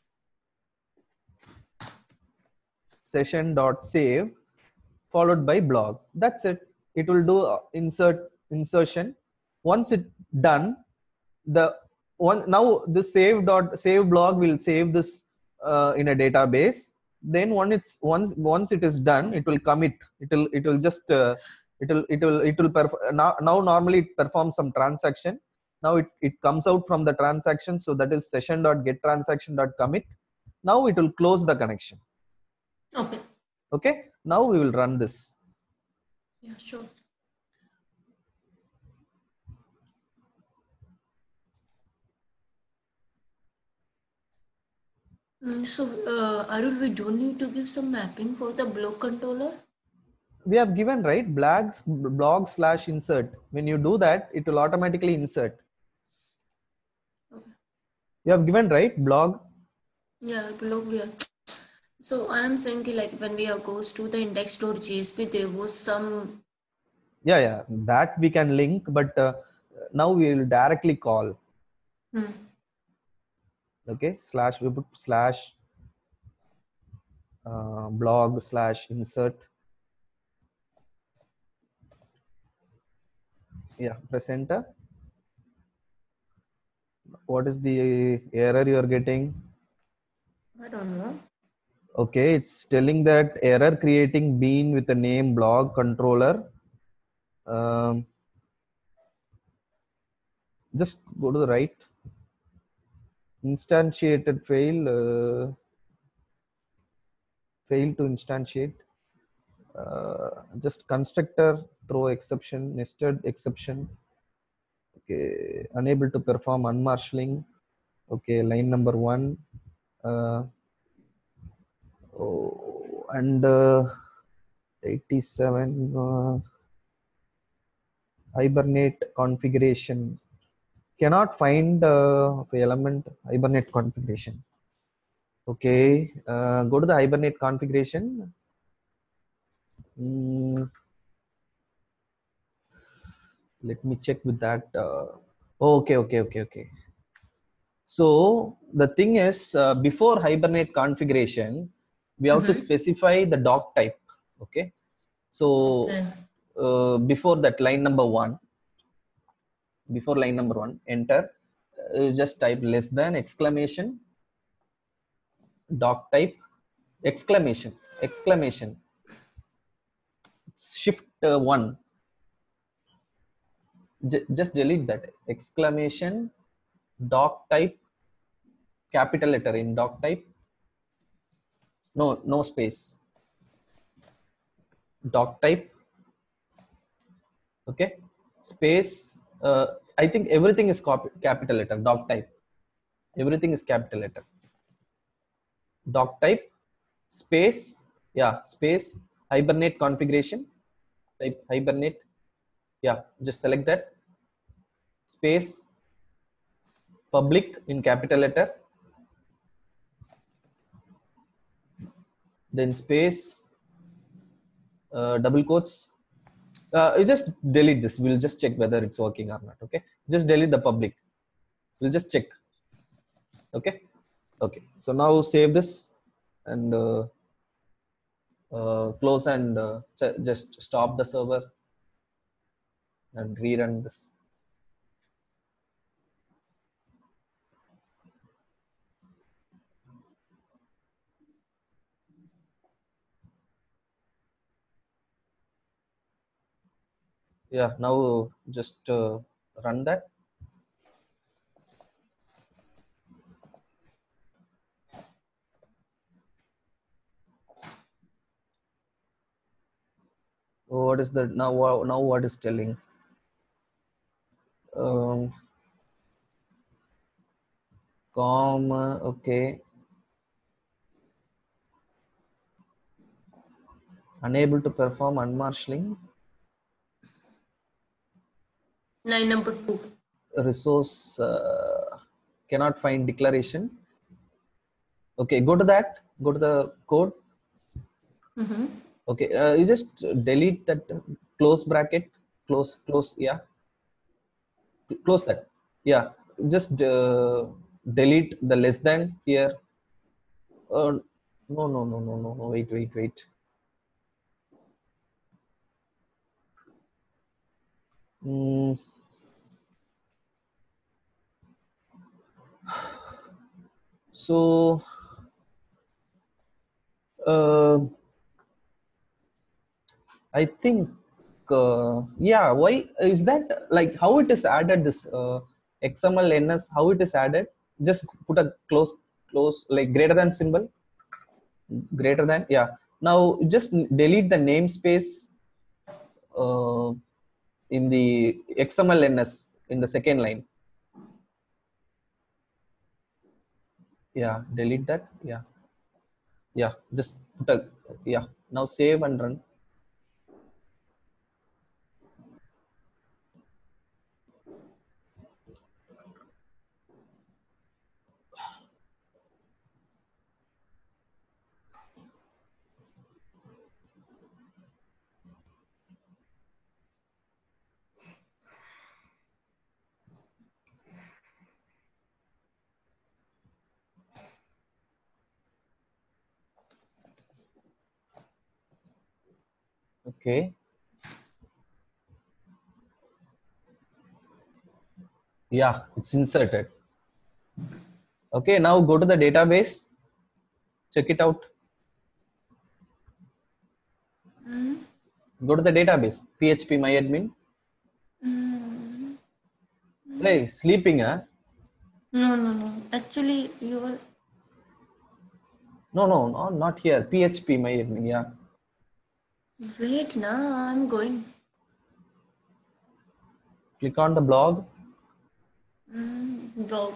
session.save followed by blog. That's it. It will do uh, insert insertion. Once it done, the one now the save dot save blog will save this uh, in a database. Then when it's once once it is done, it will commit. It will it will just uh, it will it will it will perf- now now normally it performs some transaction. Now it, it comes out from the transaction. So that is session dot get transaction dot commit. Now it will close the connection. Okay. Okay. Now we will run this. Yeah, sure. Mm, so, uh, Arul, we don't need to give some mapping for the block controller. We have given, right? Blogs, blog slash insert. When you do that, it will automatically insert. Okay. You have given, right? Blog. Yeah, blog. Yeah. So I am saying ki, like when we are goes to the index.jsp, there was some. Yeah, yeah. That we can link, but uh, now we will directly call. Hmm. Okay. Slash we put slash uh, blog slash insert. Yeah. Press enter. What is the error you are getting? I don't know. Okay, it's telling that error creating bean with the name blog controller. Um, just go to the right. Instantiated fail. Uh, fail to instantiate. Uh, just constructor throw exception, nested exception. Okay, unable to perform unmarshalling. Okay, line number one. Uh, oh, and uh, eighty-seven. Uh, Hibernate configuration. Cannot find uh, element Hibernate configuration. Okay, uh, go to the Hibernate configuration. Mm, let me check with that. Uh, okay, okay, okay, okay. So the thing is, uh, before Hibernate configuration, we have to Mhm. specify the doc type. Okay. So Okay. uh, before that, line number one, before line number one, enter. Uh, just type less than exclamation. doc type, exclamation, exclamation, shift uh, one. J just delete that exclamation, doc type, capital letter in doc type. No, no space. Doc type. Okay. Space. Uh, I think everything is capital letter. Doc type. Everything is capital letter. Doc type. Space. Yeah. Space. Hibernate configuration. Type Hibernate. Yeah. Just select that. Space. Public in capital letter. Then space. Uh, double quotes. Uh, you just delete this. We'll just check whether it's working or not. Okay. Just delete the public. We'll just check. Okay. Okay. So now save this and uh, uh, close and uh, just stop the server and rerun this. Yeah. Now just uh, run that. Oh, what is the now? Now what is telling? Um, com. Okay. Unable to perform unmarshalling. Line number two. Resource uh, cannot find declaration. Okay, go to that. Go to the code. Mm-hmm. Okay, uh, you just delete that close bracket. Close, close. Yeah, close that. Yeah, just uh, delete the less than here. Uh, no, no, no, no, no, no. Wait, wait, wait. Mm. So, uh, I think, uh, yeah, why is that? Like, how it is added, this uh, X M L N S, how it is added? Just put a close, close, like greater than symbol, greater than, yeah. Now, just delete the namespace uh, in the X M L N S in the second line. Yeah, delete that. Yeah. Yeah, just put a, yeah. Now save and run. Okay. Yeah, it's inserted. Okay, now go to the database. Check it out. Mm-hmm. Go to the database. P H P myadmin. Mm-hmm. Hey, sleeping, huh? No, no, no. Actually, you were. No, no, no, not here. P H P myadmin. Yeah. Wait, now I'm going. Click on the blog. Mm, blog.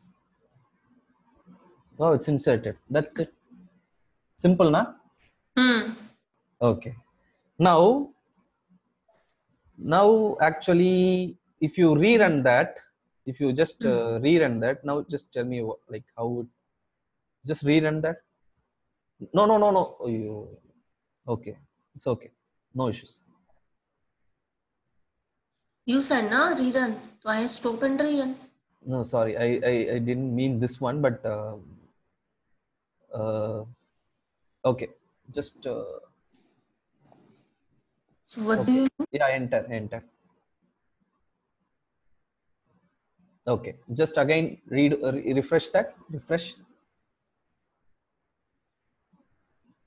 Oh, it's inserted. That's it. Simple, na? Hmm. Okay. Now, now actually, if you rerun that, if you just uh, rerun that, now just tell me what, like how would just rerun that. No, no, no, no. Oh, you, okay, it's okay. No issues. You said na rerun. So I stop and rerun. No, sorry, I, I, I didn't mean this one, but uh, uh, okay, just uh, So what okay. do you do? Yeah, enter, enter. Okay, just again read, uh, refresh that, refresh.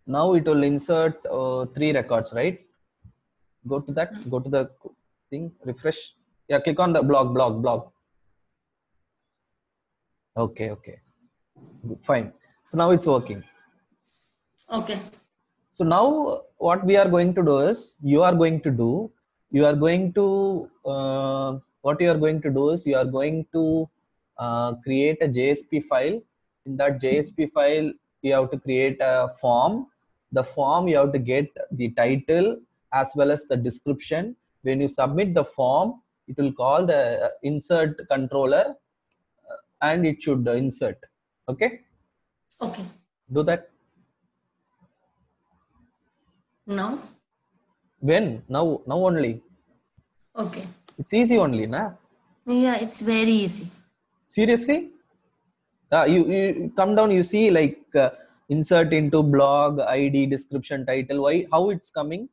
now it will insert uh, three records, right? Go to that, go to the thing, refresh. Yeah, click on the blog, blog, blog. Okay, okay, fine. So now it's working. Okay. So now what we are going to do is, you are going to do, you are going to, uh, what you are going to do is, you are going to uh, create a J S P file. In that J S P file, you have to create a form. The form, you have to get the title as well as the description. When you submit the form, it will call the insert controller uh, and it should insert. Okay, Okay. do that. Now. When? Now, now only. Okay. It's easy only, na? Yeah, it's very easy. Seriously? Uh, you, you come down, you see like uh, insert into blog, I D, description, title. Why? How it's coming?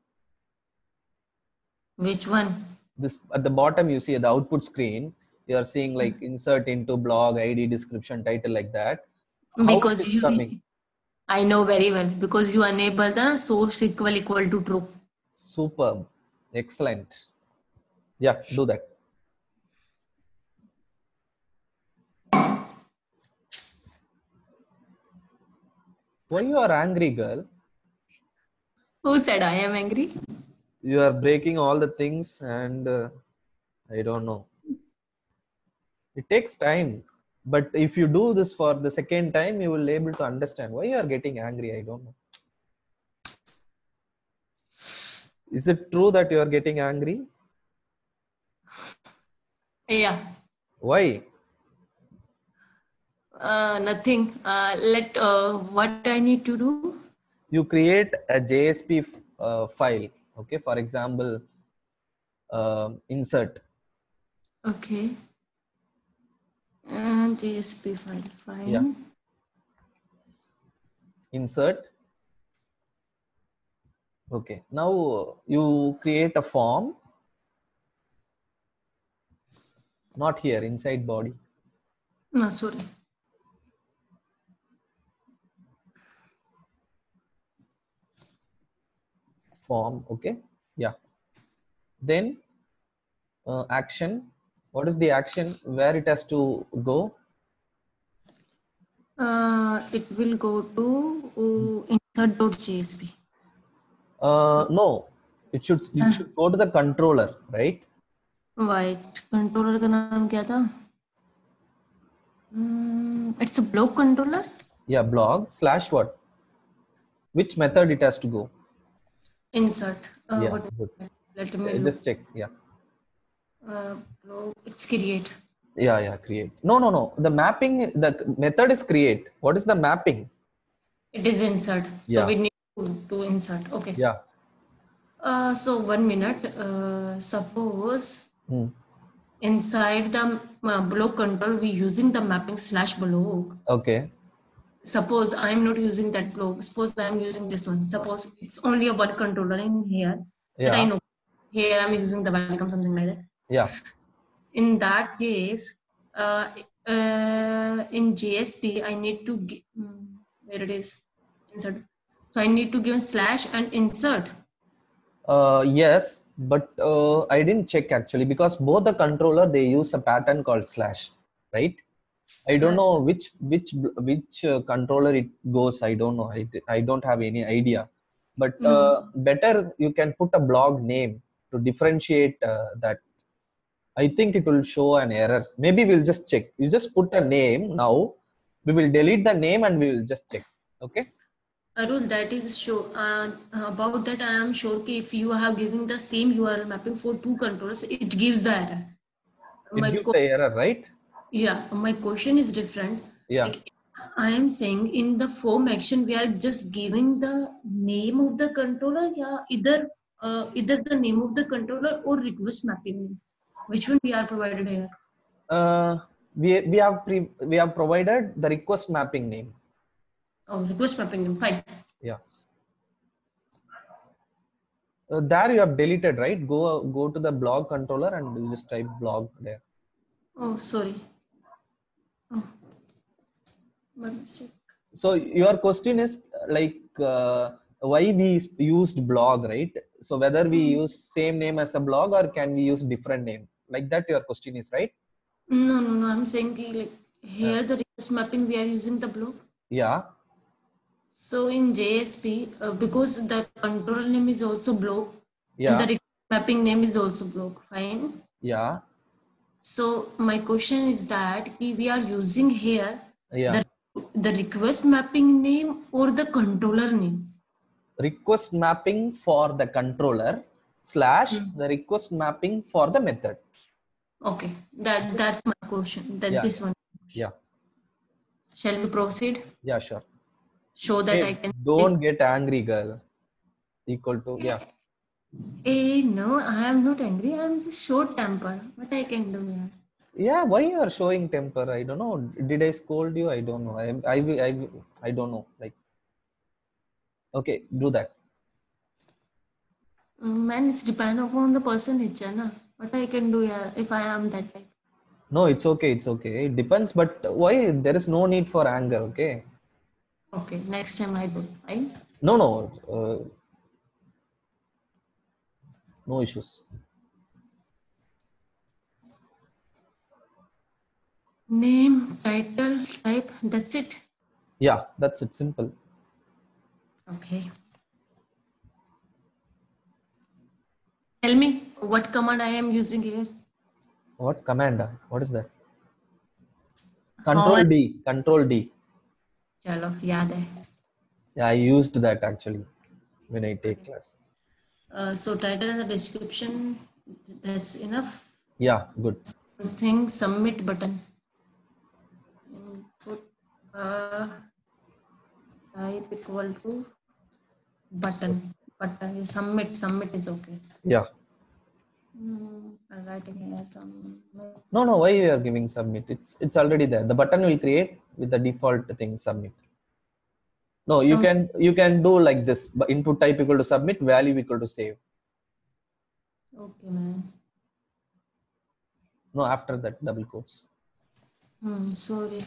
Which one? This at the bottom, you see at the output screen, you are seeing like insert into blog, I D, description, title, like that. How Because it is you, coming? I know very well, because you enable the source equal equal to true. Superb. Excellent. Yeah, do that. Why you are angry, girl? Who said I am angry? You are breaking all the things and uh, I don't know. It takes time. But if you do this for the second time, you will be able to understand why you are getting angry. I don't know. Is it true that you are getting angry? Yeah. Why? Uh, nothing. Uh, let uh, what I need to do? You create a J S P uh, file. Okay. For example, uh, insert. Okay. And J S P file. Fine. Yeah. Insert. Okay. Now you create a form. Not here, inside body. No, sorry. Form. Okay. Yeah. Then uh, action. What is the action? Where it has to go? Uh, it will go to uh, insert.jsp. Uh, no, it should it should go to the controller, right? White controller का नाम क्या था? It's a block controller. Yeah, blog slash what? Which method it has to go? Insert. Uh, Yeah, what? good. Let me Uh, look. Just check. Yeah, Uh, block. It's create. yeah, yeah. Create. No, no, no. The mapping. The method is create. What is the mapping? It is insert. So Yeah. we need to, to insert. Okay. Yeah. Uh, so one minute. Uh, suppose Hmm. inside the uh, block control we using the mapping slash block. Okay. Suppose I'm not using that block. Suppose I'm using this one. Suppose it's only a one controller in here. That I Yeah. know. Here I'm using the welcome, something like that. Yeah. In that case, uh, uh, in J S P, I need to gi- mm, where it is insert. So I need to give a slash and insert. Uh, yes, but uh, I didn't check actually, because both the controller they use a pattern called slash, right? I don't know which which which uh, controller it goes. I don't know. I, I don't have any idea. But uh, better you can put a blog name to differentiate uh, that. I think it will show an error. Maybe we'll just check. You just put a name now. We will delete the name and we will just check. Okay. Arul, that is sure. Uh, about that, I am sure that if you have given the same U R L mapping for two controllers, it gives the error. It My gives the error, right? Yeah, my question is different. Yeah. Like, I am saying in the form action, we are just giving the name of the controller, yeah, either uh, either the name of the controller or request mapping. Which one we are provided here? Uh, we we have pre, we have provided the request mapping name. Oh, request mapping name. Fine. Yeah. Uh, there you have deleted, right? Go go to the blog controller and you just type blog there. Oh, sorry. Oh, my mistake. So your question is like uh, why we s- used blog, right? So whether we Mhm. use same name as a blog or can we use different name, like that your question is, right? No, no, no. I'm saying ki, like Uh, here the request mapping we are using the block. yeah, So in J S P, uh, because the controller name is also block and the yeah, request mapping name is also block. Fine. yeah, So my question is that ki we are using here yeah. the the request mapping name or the controller name. Request mapping for the controller slash Hmm. the request mapping for the method. Okay, that that's my question. That Yeah, this one. yeah, Shall we proceed? yeah, sure. Show that Hey, I can. don't get angry, girl. Equal to, yeah. Eh, no, I am not angry. I am just short temper. What I can do here? Yeah, why you are showing temper? I don't know. Did I scold you? I don't know. I, I, will- I, will- I don't know. Like, okay, do that. Mm, Man, it's depend upon the person nature, na. What I can do here if I am that type. No, it's okay. It's okay. It depends. But why? There is no need for anger. Okay. Okay, next time I do. Fine. No, no. Uh, no issues. Name, title, type. That's it. Yeah, that's it. Simple. Okay. Tell me what command I am using here. What command? ah? What is that? How I. Control D. Control D. Chalo, yaad hai. Yeah, I used that actually when I take Okay. class. Uh, so title and the description. That's enough. Yeah, good. Thing submit button. Input uh, type equal to button. Button. Submit. Submit is okay. Yeah. Mm, I'm writing here submit. No, no. Why you are giving submit? It's it's already there. The button will create with the default thing submit. No, you Some, can you can do like this. But input type equal to submit, value equal to save. okay, man. No, after that double quotes. Hmm, sorry.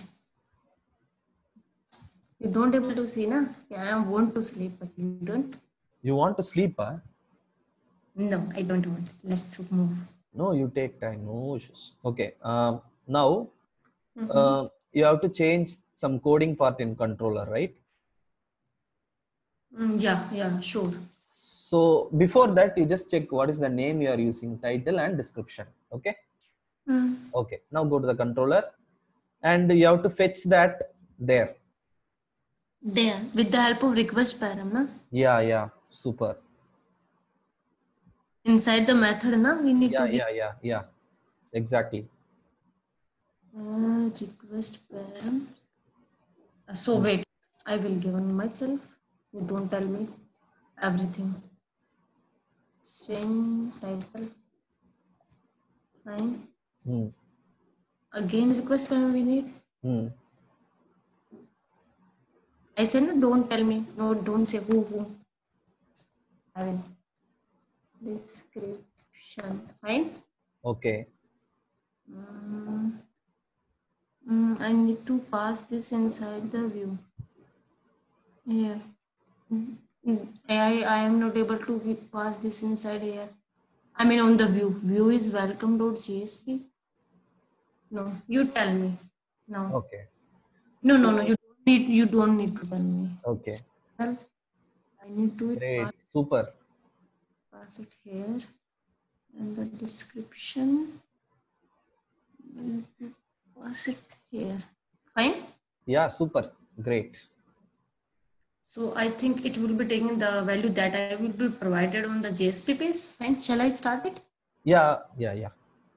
You don't able to see, na? Yeah, I want to sleep, but you don't. You want to sleep, huh? No, I don't want. Let's move. No, you take time. No issues. Okay. Um, now Mm-hmm. uh, you have to change some coding part in controller, right? Mm, yeah, yeah, sure. So before that, you just check what is the name you are using, title and description. Okay. Mm. Okay. Now go to the controller, and you have to fetch that there. There, with the help of request param, na? Yeah, yeah. Super. Inside the method, na, we need Yeah, to give yeah, yeah, yeah. Exactly. uh, request param. Uh, so Hmm. wait, I will give on myself. You don't tell me everything. String title. Fine. Hmm. Again, request param we need. Hmm. I said no, don't tell me. No, don't say who who. I will. Description. Fine. Okay. Mm, mm, I need to pass this inside the view. Here. Mm, mm, I, I am not able to vi- pass this inside here. I mean on the view. View is welcome.jsp. No, you tell me. No. Okay. No, no, no. So You don't need you don't need to tell me. okay. Well, I need to Great. pass, Super. pass it here. And the description will be pass it here. Fine. Yeah. Super. Great. So I think it will be taking the value that I will be provided on the J S P page. Fine. Shall I start it? Yeah. Yeah. Yeah.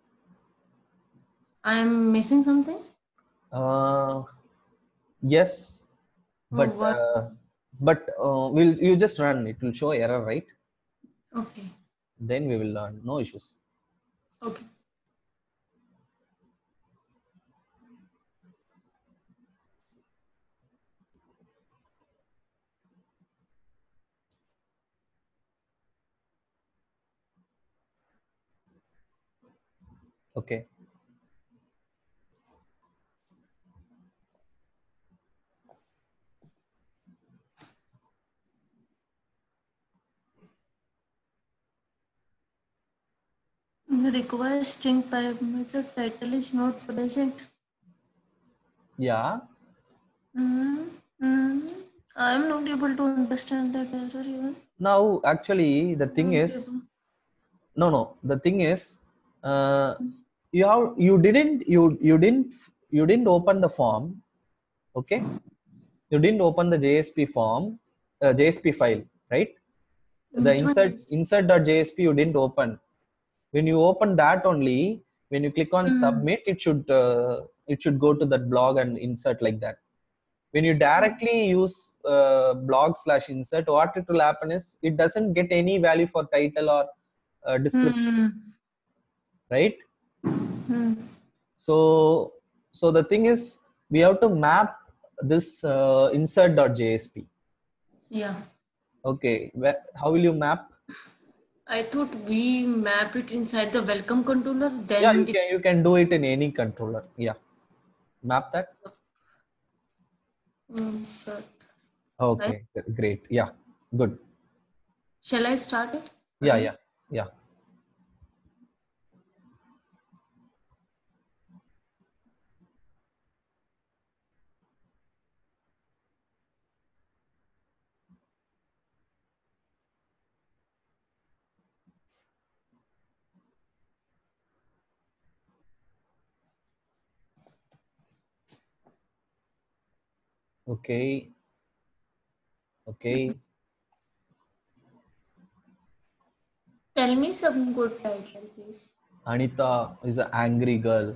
I am missing something. Uh, yes, Oh, but what? uh, but uh, will you just run? It will show error, right? Okay. Then we will learn. No issues. Okay. Okay. In the required string parameter, title is not present. Yeah. Mm, mm, I am not able to understand that error even. Now, actually, the thing Not is, able. no, no. The thing is, uh, you have you didn't you you didn't you didn't open the form, okay? You didn't open the J S P form, uh, J S P file, right? The Which one insert is? insert.jsp you didn't open. When you open that only, when you click on Mm. submit, it should uh, it should go to that blog and insert like that. When you directly use uh, blog slash insert, what it will happen is it doesn't get any value for title or uh, description, Mm. right? Mm. So so the thing is we have to map this uh, insert.jsp. Yeah. Okay, where, how will you map? I thought we map it inside the welcome controller, then Yeah, you it can you can do it in any controller. Yeah, map that. insert. Right? Okay, great. Yeah, good. Shall I start it? Yeah, Again? yeah, yeah. Okay, okay. Tell me some good title, please. Anita is an angry girl.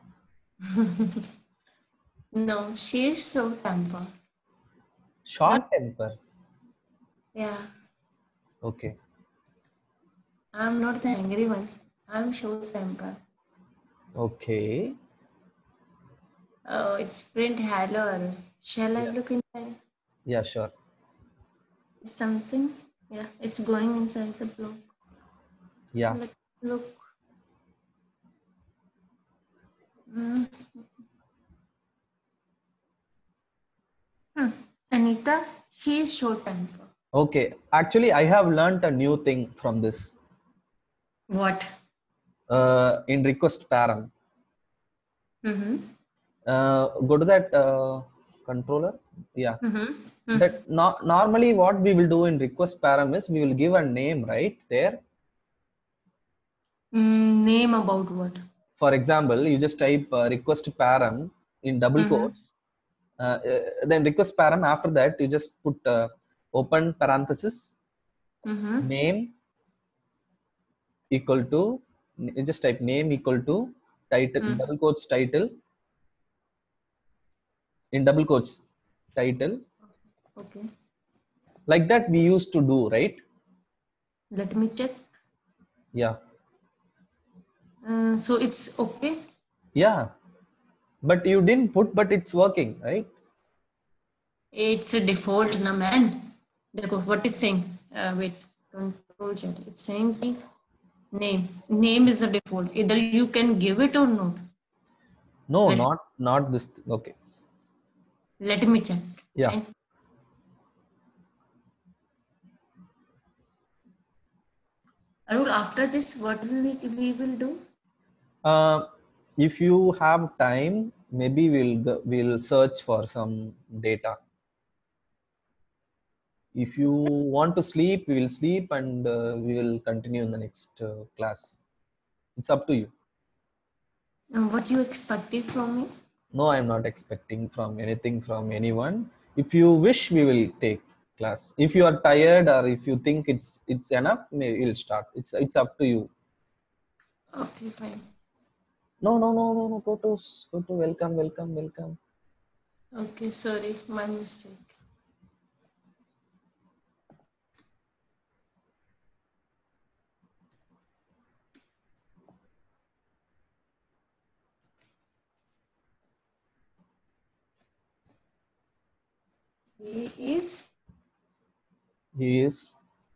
No, she is so temper. Short temper. Yeah, Okay, I'm not the angry one. I'm short temper. okay. Oh, it's print hello. Shall I Yeah, look inside yeah, sure. something? Yeah, it's going inside the block. Yeah. Let's look. Mm. Hmm. Anita, she is short temper. Okay. Actually, I have learned a new thing from this. What? Uh, in request param. Mm-hmm. Uh, go to that uh, controller. Yeah. Mm-hmm. That no, normally what we will do in request param is we will give a name right there. Mm, name about what? For example, you just type uh, request param in double Mm-hmm. quotes. Uh, uh, then request param, after that you just put uh, open parenthesis Mm-hmm. name equal to, you just type name equal to title, Mm. double quotes title, in double quotes title, Okay. like that we used to do, right? Let me check. Yeah, Uh, so it's okay. yeah, but you didn't put, but it's working, right? It's a default, na man. Dekho, what is saying? Uh, wait, control chat. It's saying ki name. Name is a default. Either you can give it or not. No, Let, not not this thing. Okay, let me check. yeah. Okay. Arul, after this, what will we, we will do? Uh, if you have time, maybe we'll go- we'll search for some data. If you want to sleep, we will sleep, and uh, we will continue in the next uh, class. It's up to you. And what you expected from me? No, I'm not expecting from anything from anyone. If you wish, we will take class. If you are tired or if you think it's it's enough, maybe we'll start. It's it's up to you. Okay, fine. No, no, no, no, no. Go to go to welcome, welcome, welcome. Okay, sorry, my mistake. He is He is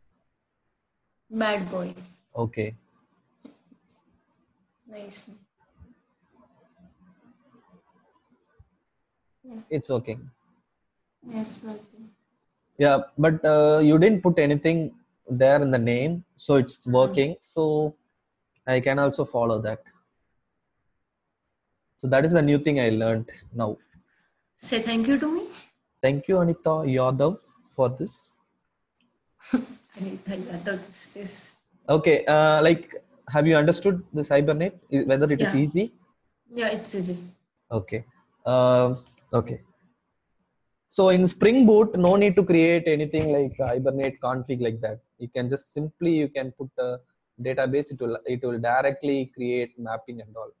bad boy. okay. Nice one. Yeah. It's okay. Yes, welcome. Yeah, but uh, you didn't put anything there in the name, so it's working. So I can also follow that. So that is the new thing I learned now. Say thank you to me. Thank you, Anita Yadav, for this. Anita Yadav, this is. Okay, uh, like, have you understood this Hibernate? I- Whether it is Yeah. easy? Yeah, it's easy. Okay. Uh, okay. So in Spring Boot, no need to create anything like Hibernate config like that. You can just simply you can put a database. It will it will directly create mapping and all.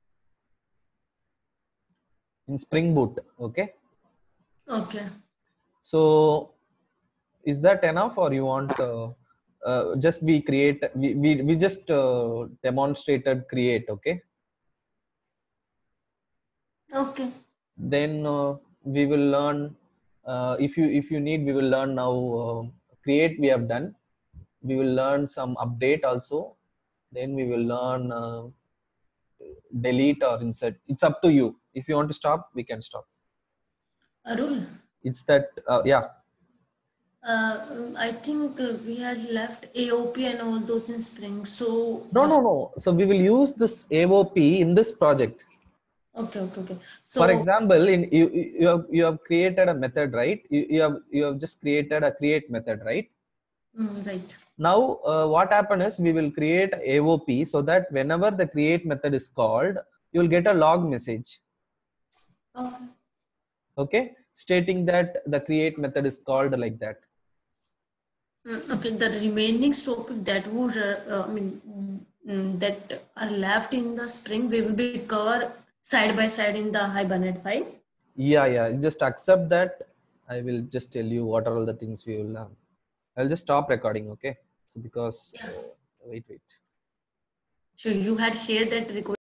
In Spring Boot, okay. Okay. So is that enough, or you want uh, uh, just we create? We we we just uh, demonstrated create, okay. Okay. Then uh, we will learn. Uh, if you if you need, we will learn now. Uh, create we have done. We will learn some update also. Then we will learn uh, delete or insert. It's up to you. If you want to stop, we can stop. Arul, It's that uh, yeah. uh, I think uh, we had left A O P and all those in Spring. So No, no, after, no. So we will use this A O P in this project. okay, okay, okay. So For example, in you you have you have created a method, right? You, you have you have just created a create method, right? mm, right. Now, uh, what happen is we will create A O P so that whenever the create method is called, you will get a log message. Okay. Okay, stating that the create method is called like that. Mm, okay. The remaining topic that would, uh, I mean, mm, that are left in the Spring, we will be cover side by side in the Hibernate file. Yeah, yeah. Just accept that. I will just tell you what are all the things we will learn. I'll just stop recording. Okay. So because Yeah. uh, wait, wait. So you had shared that request.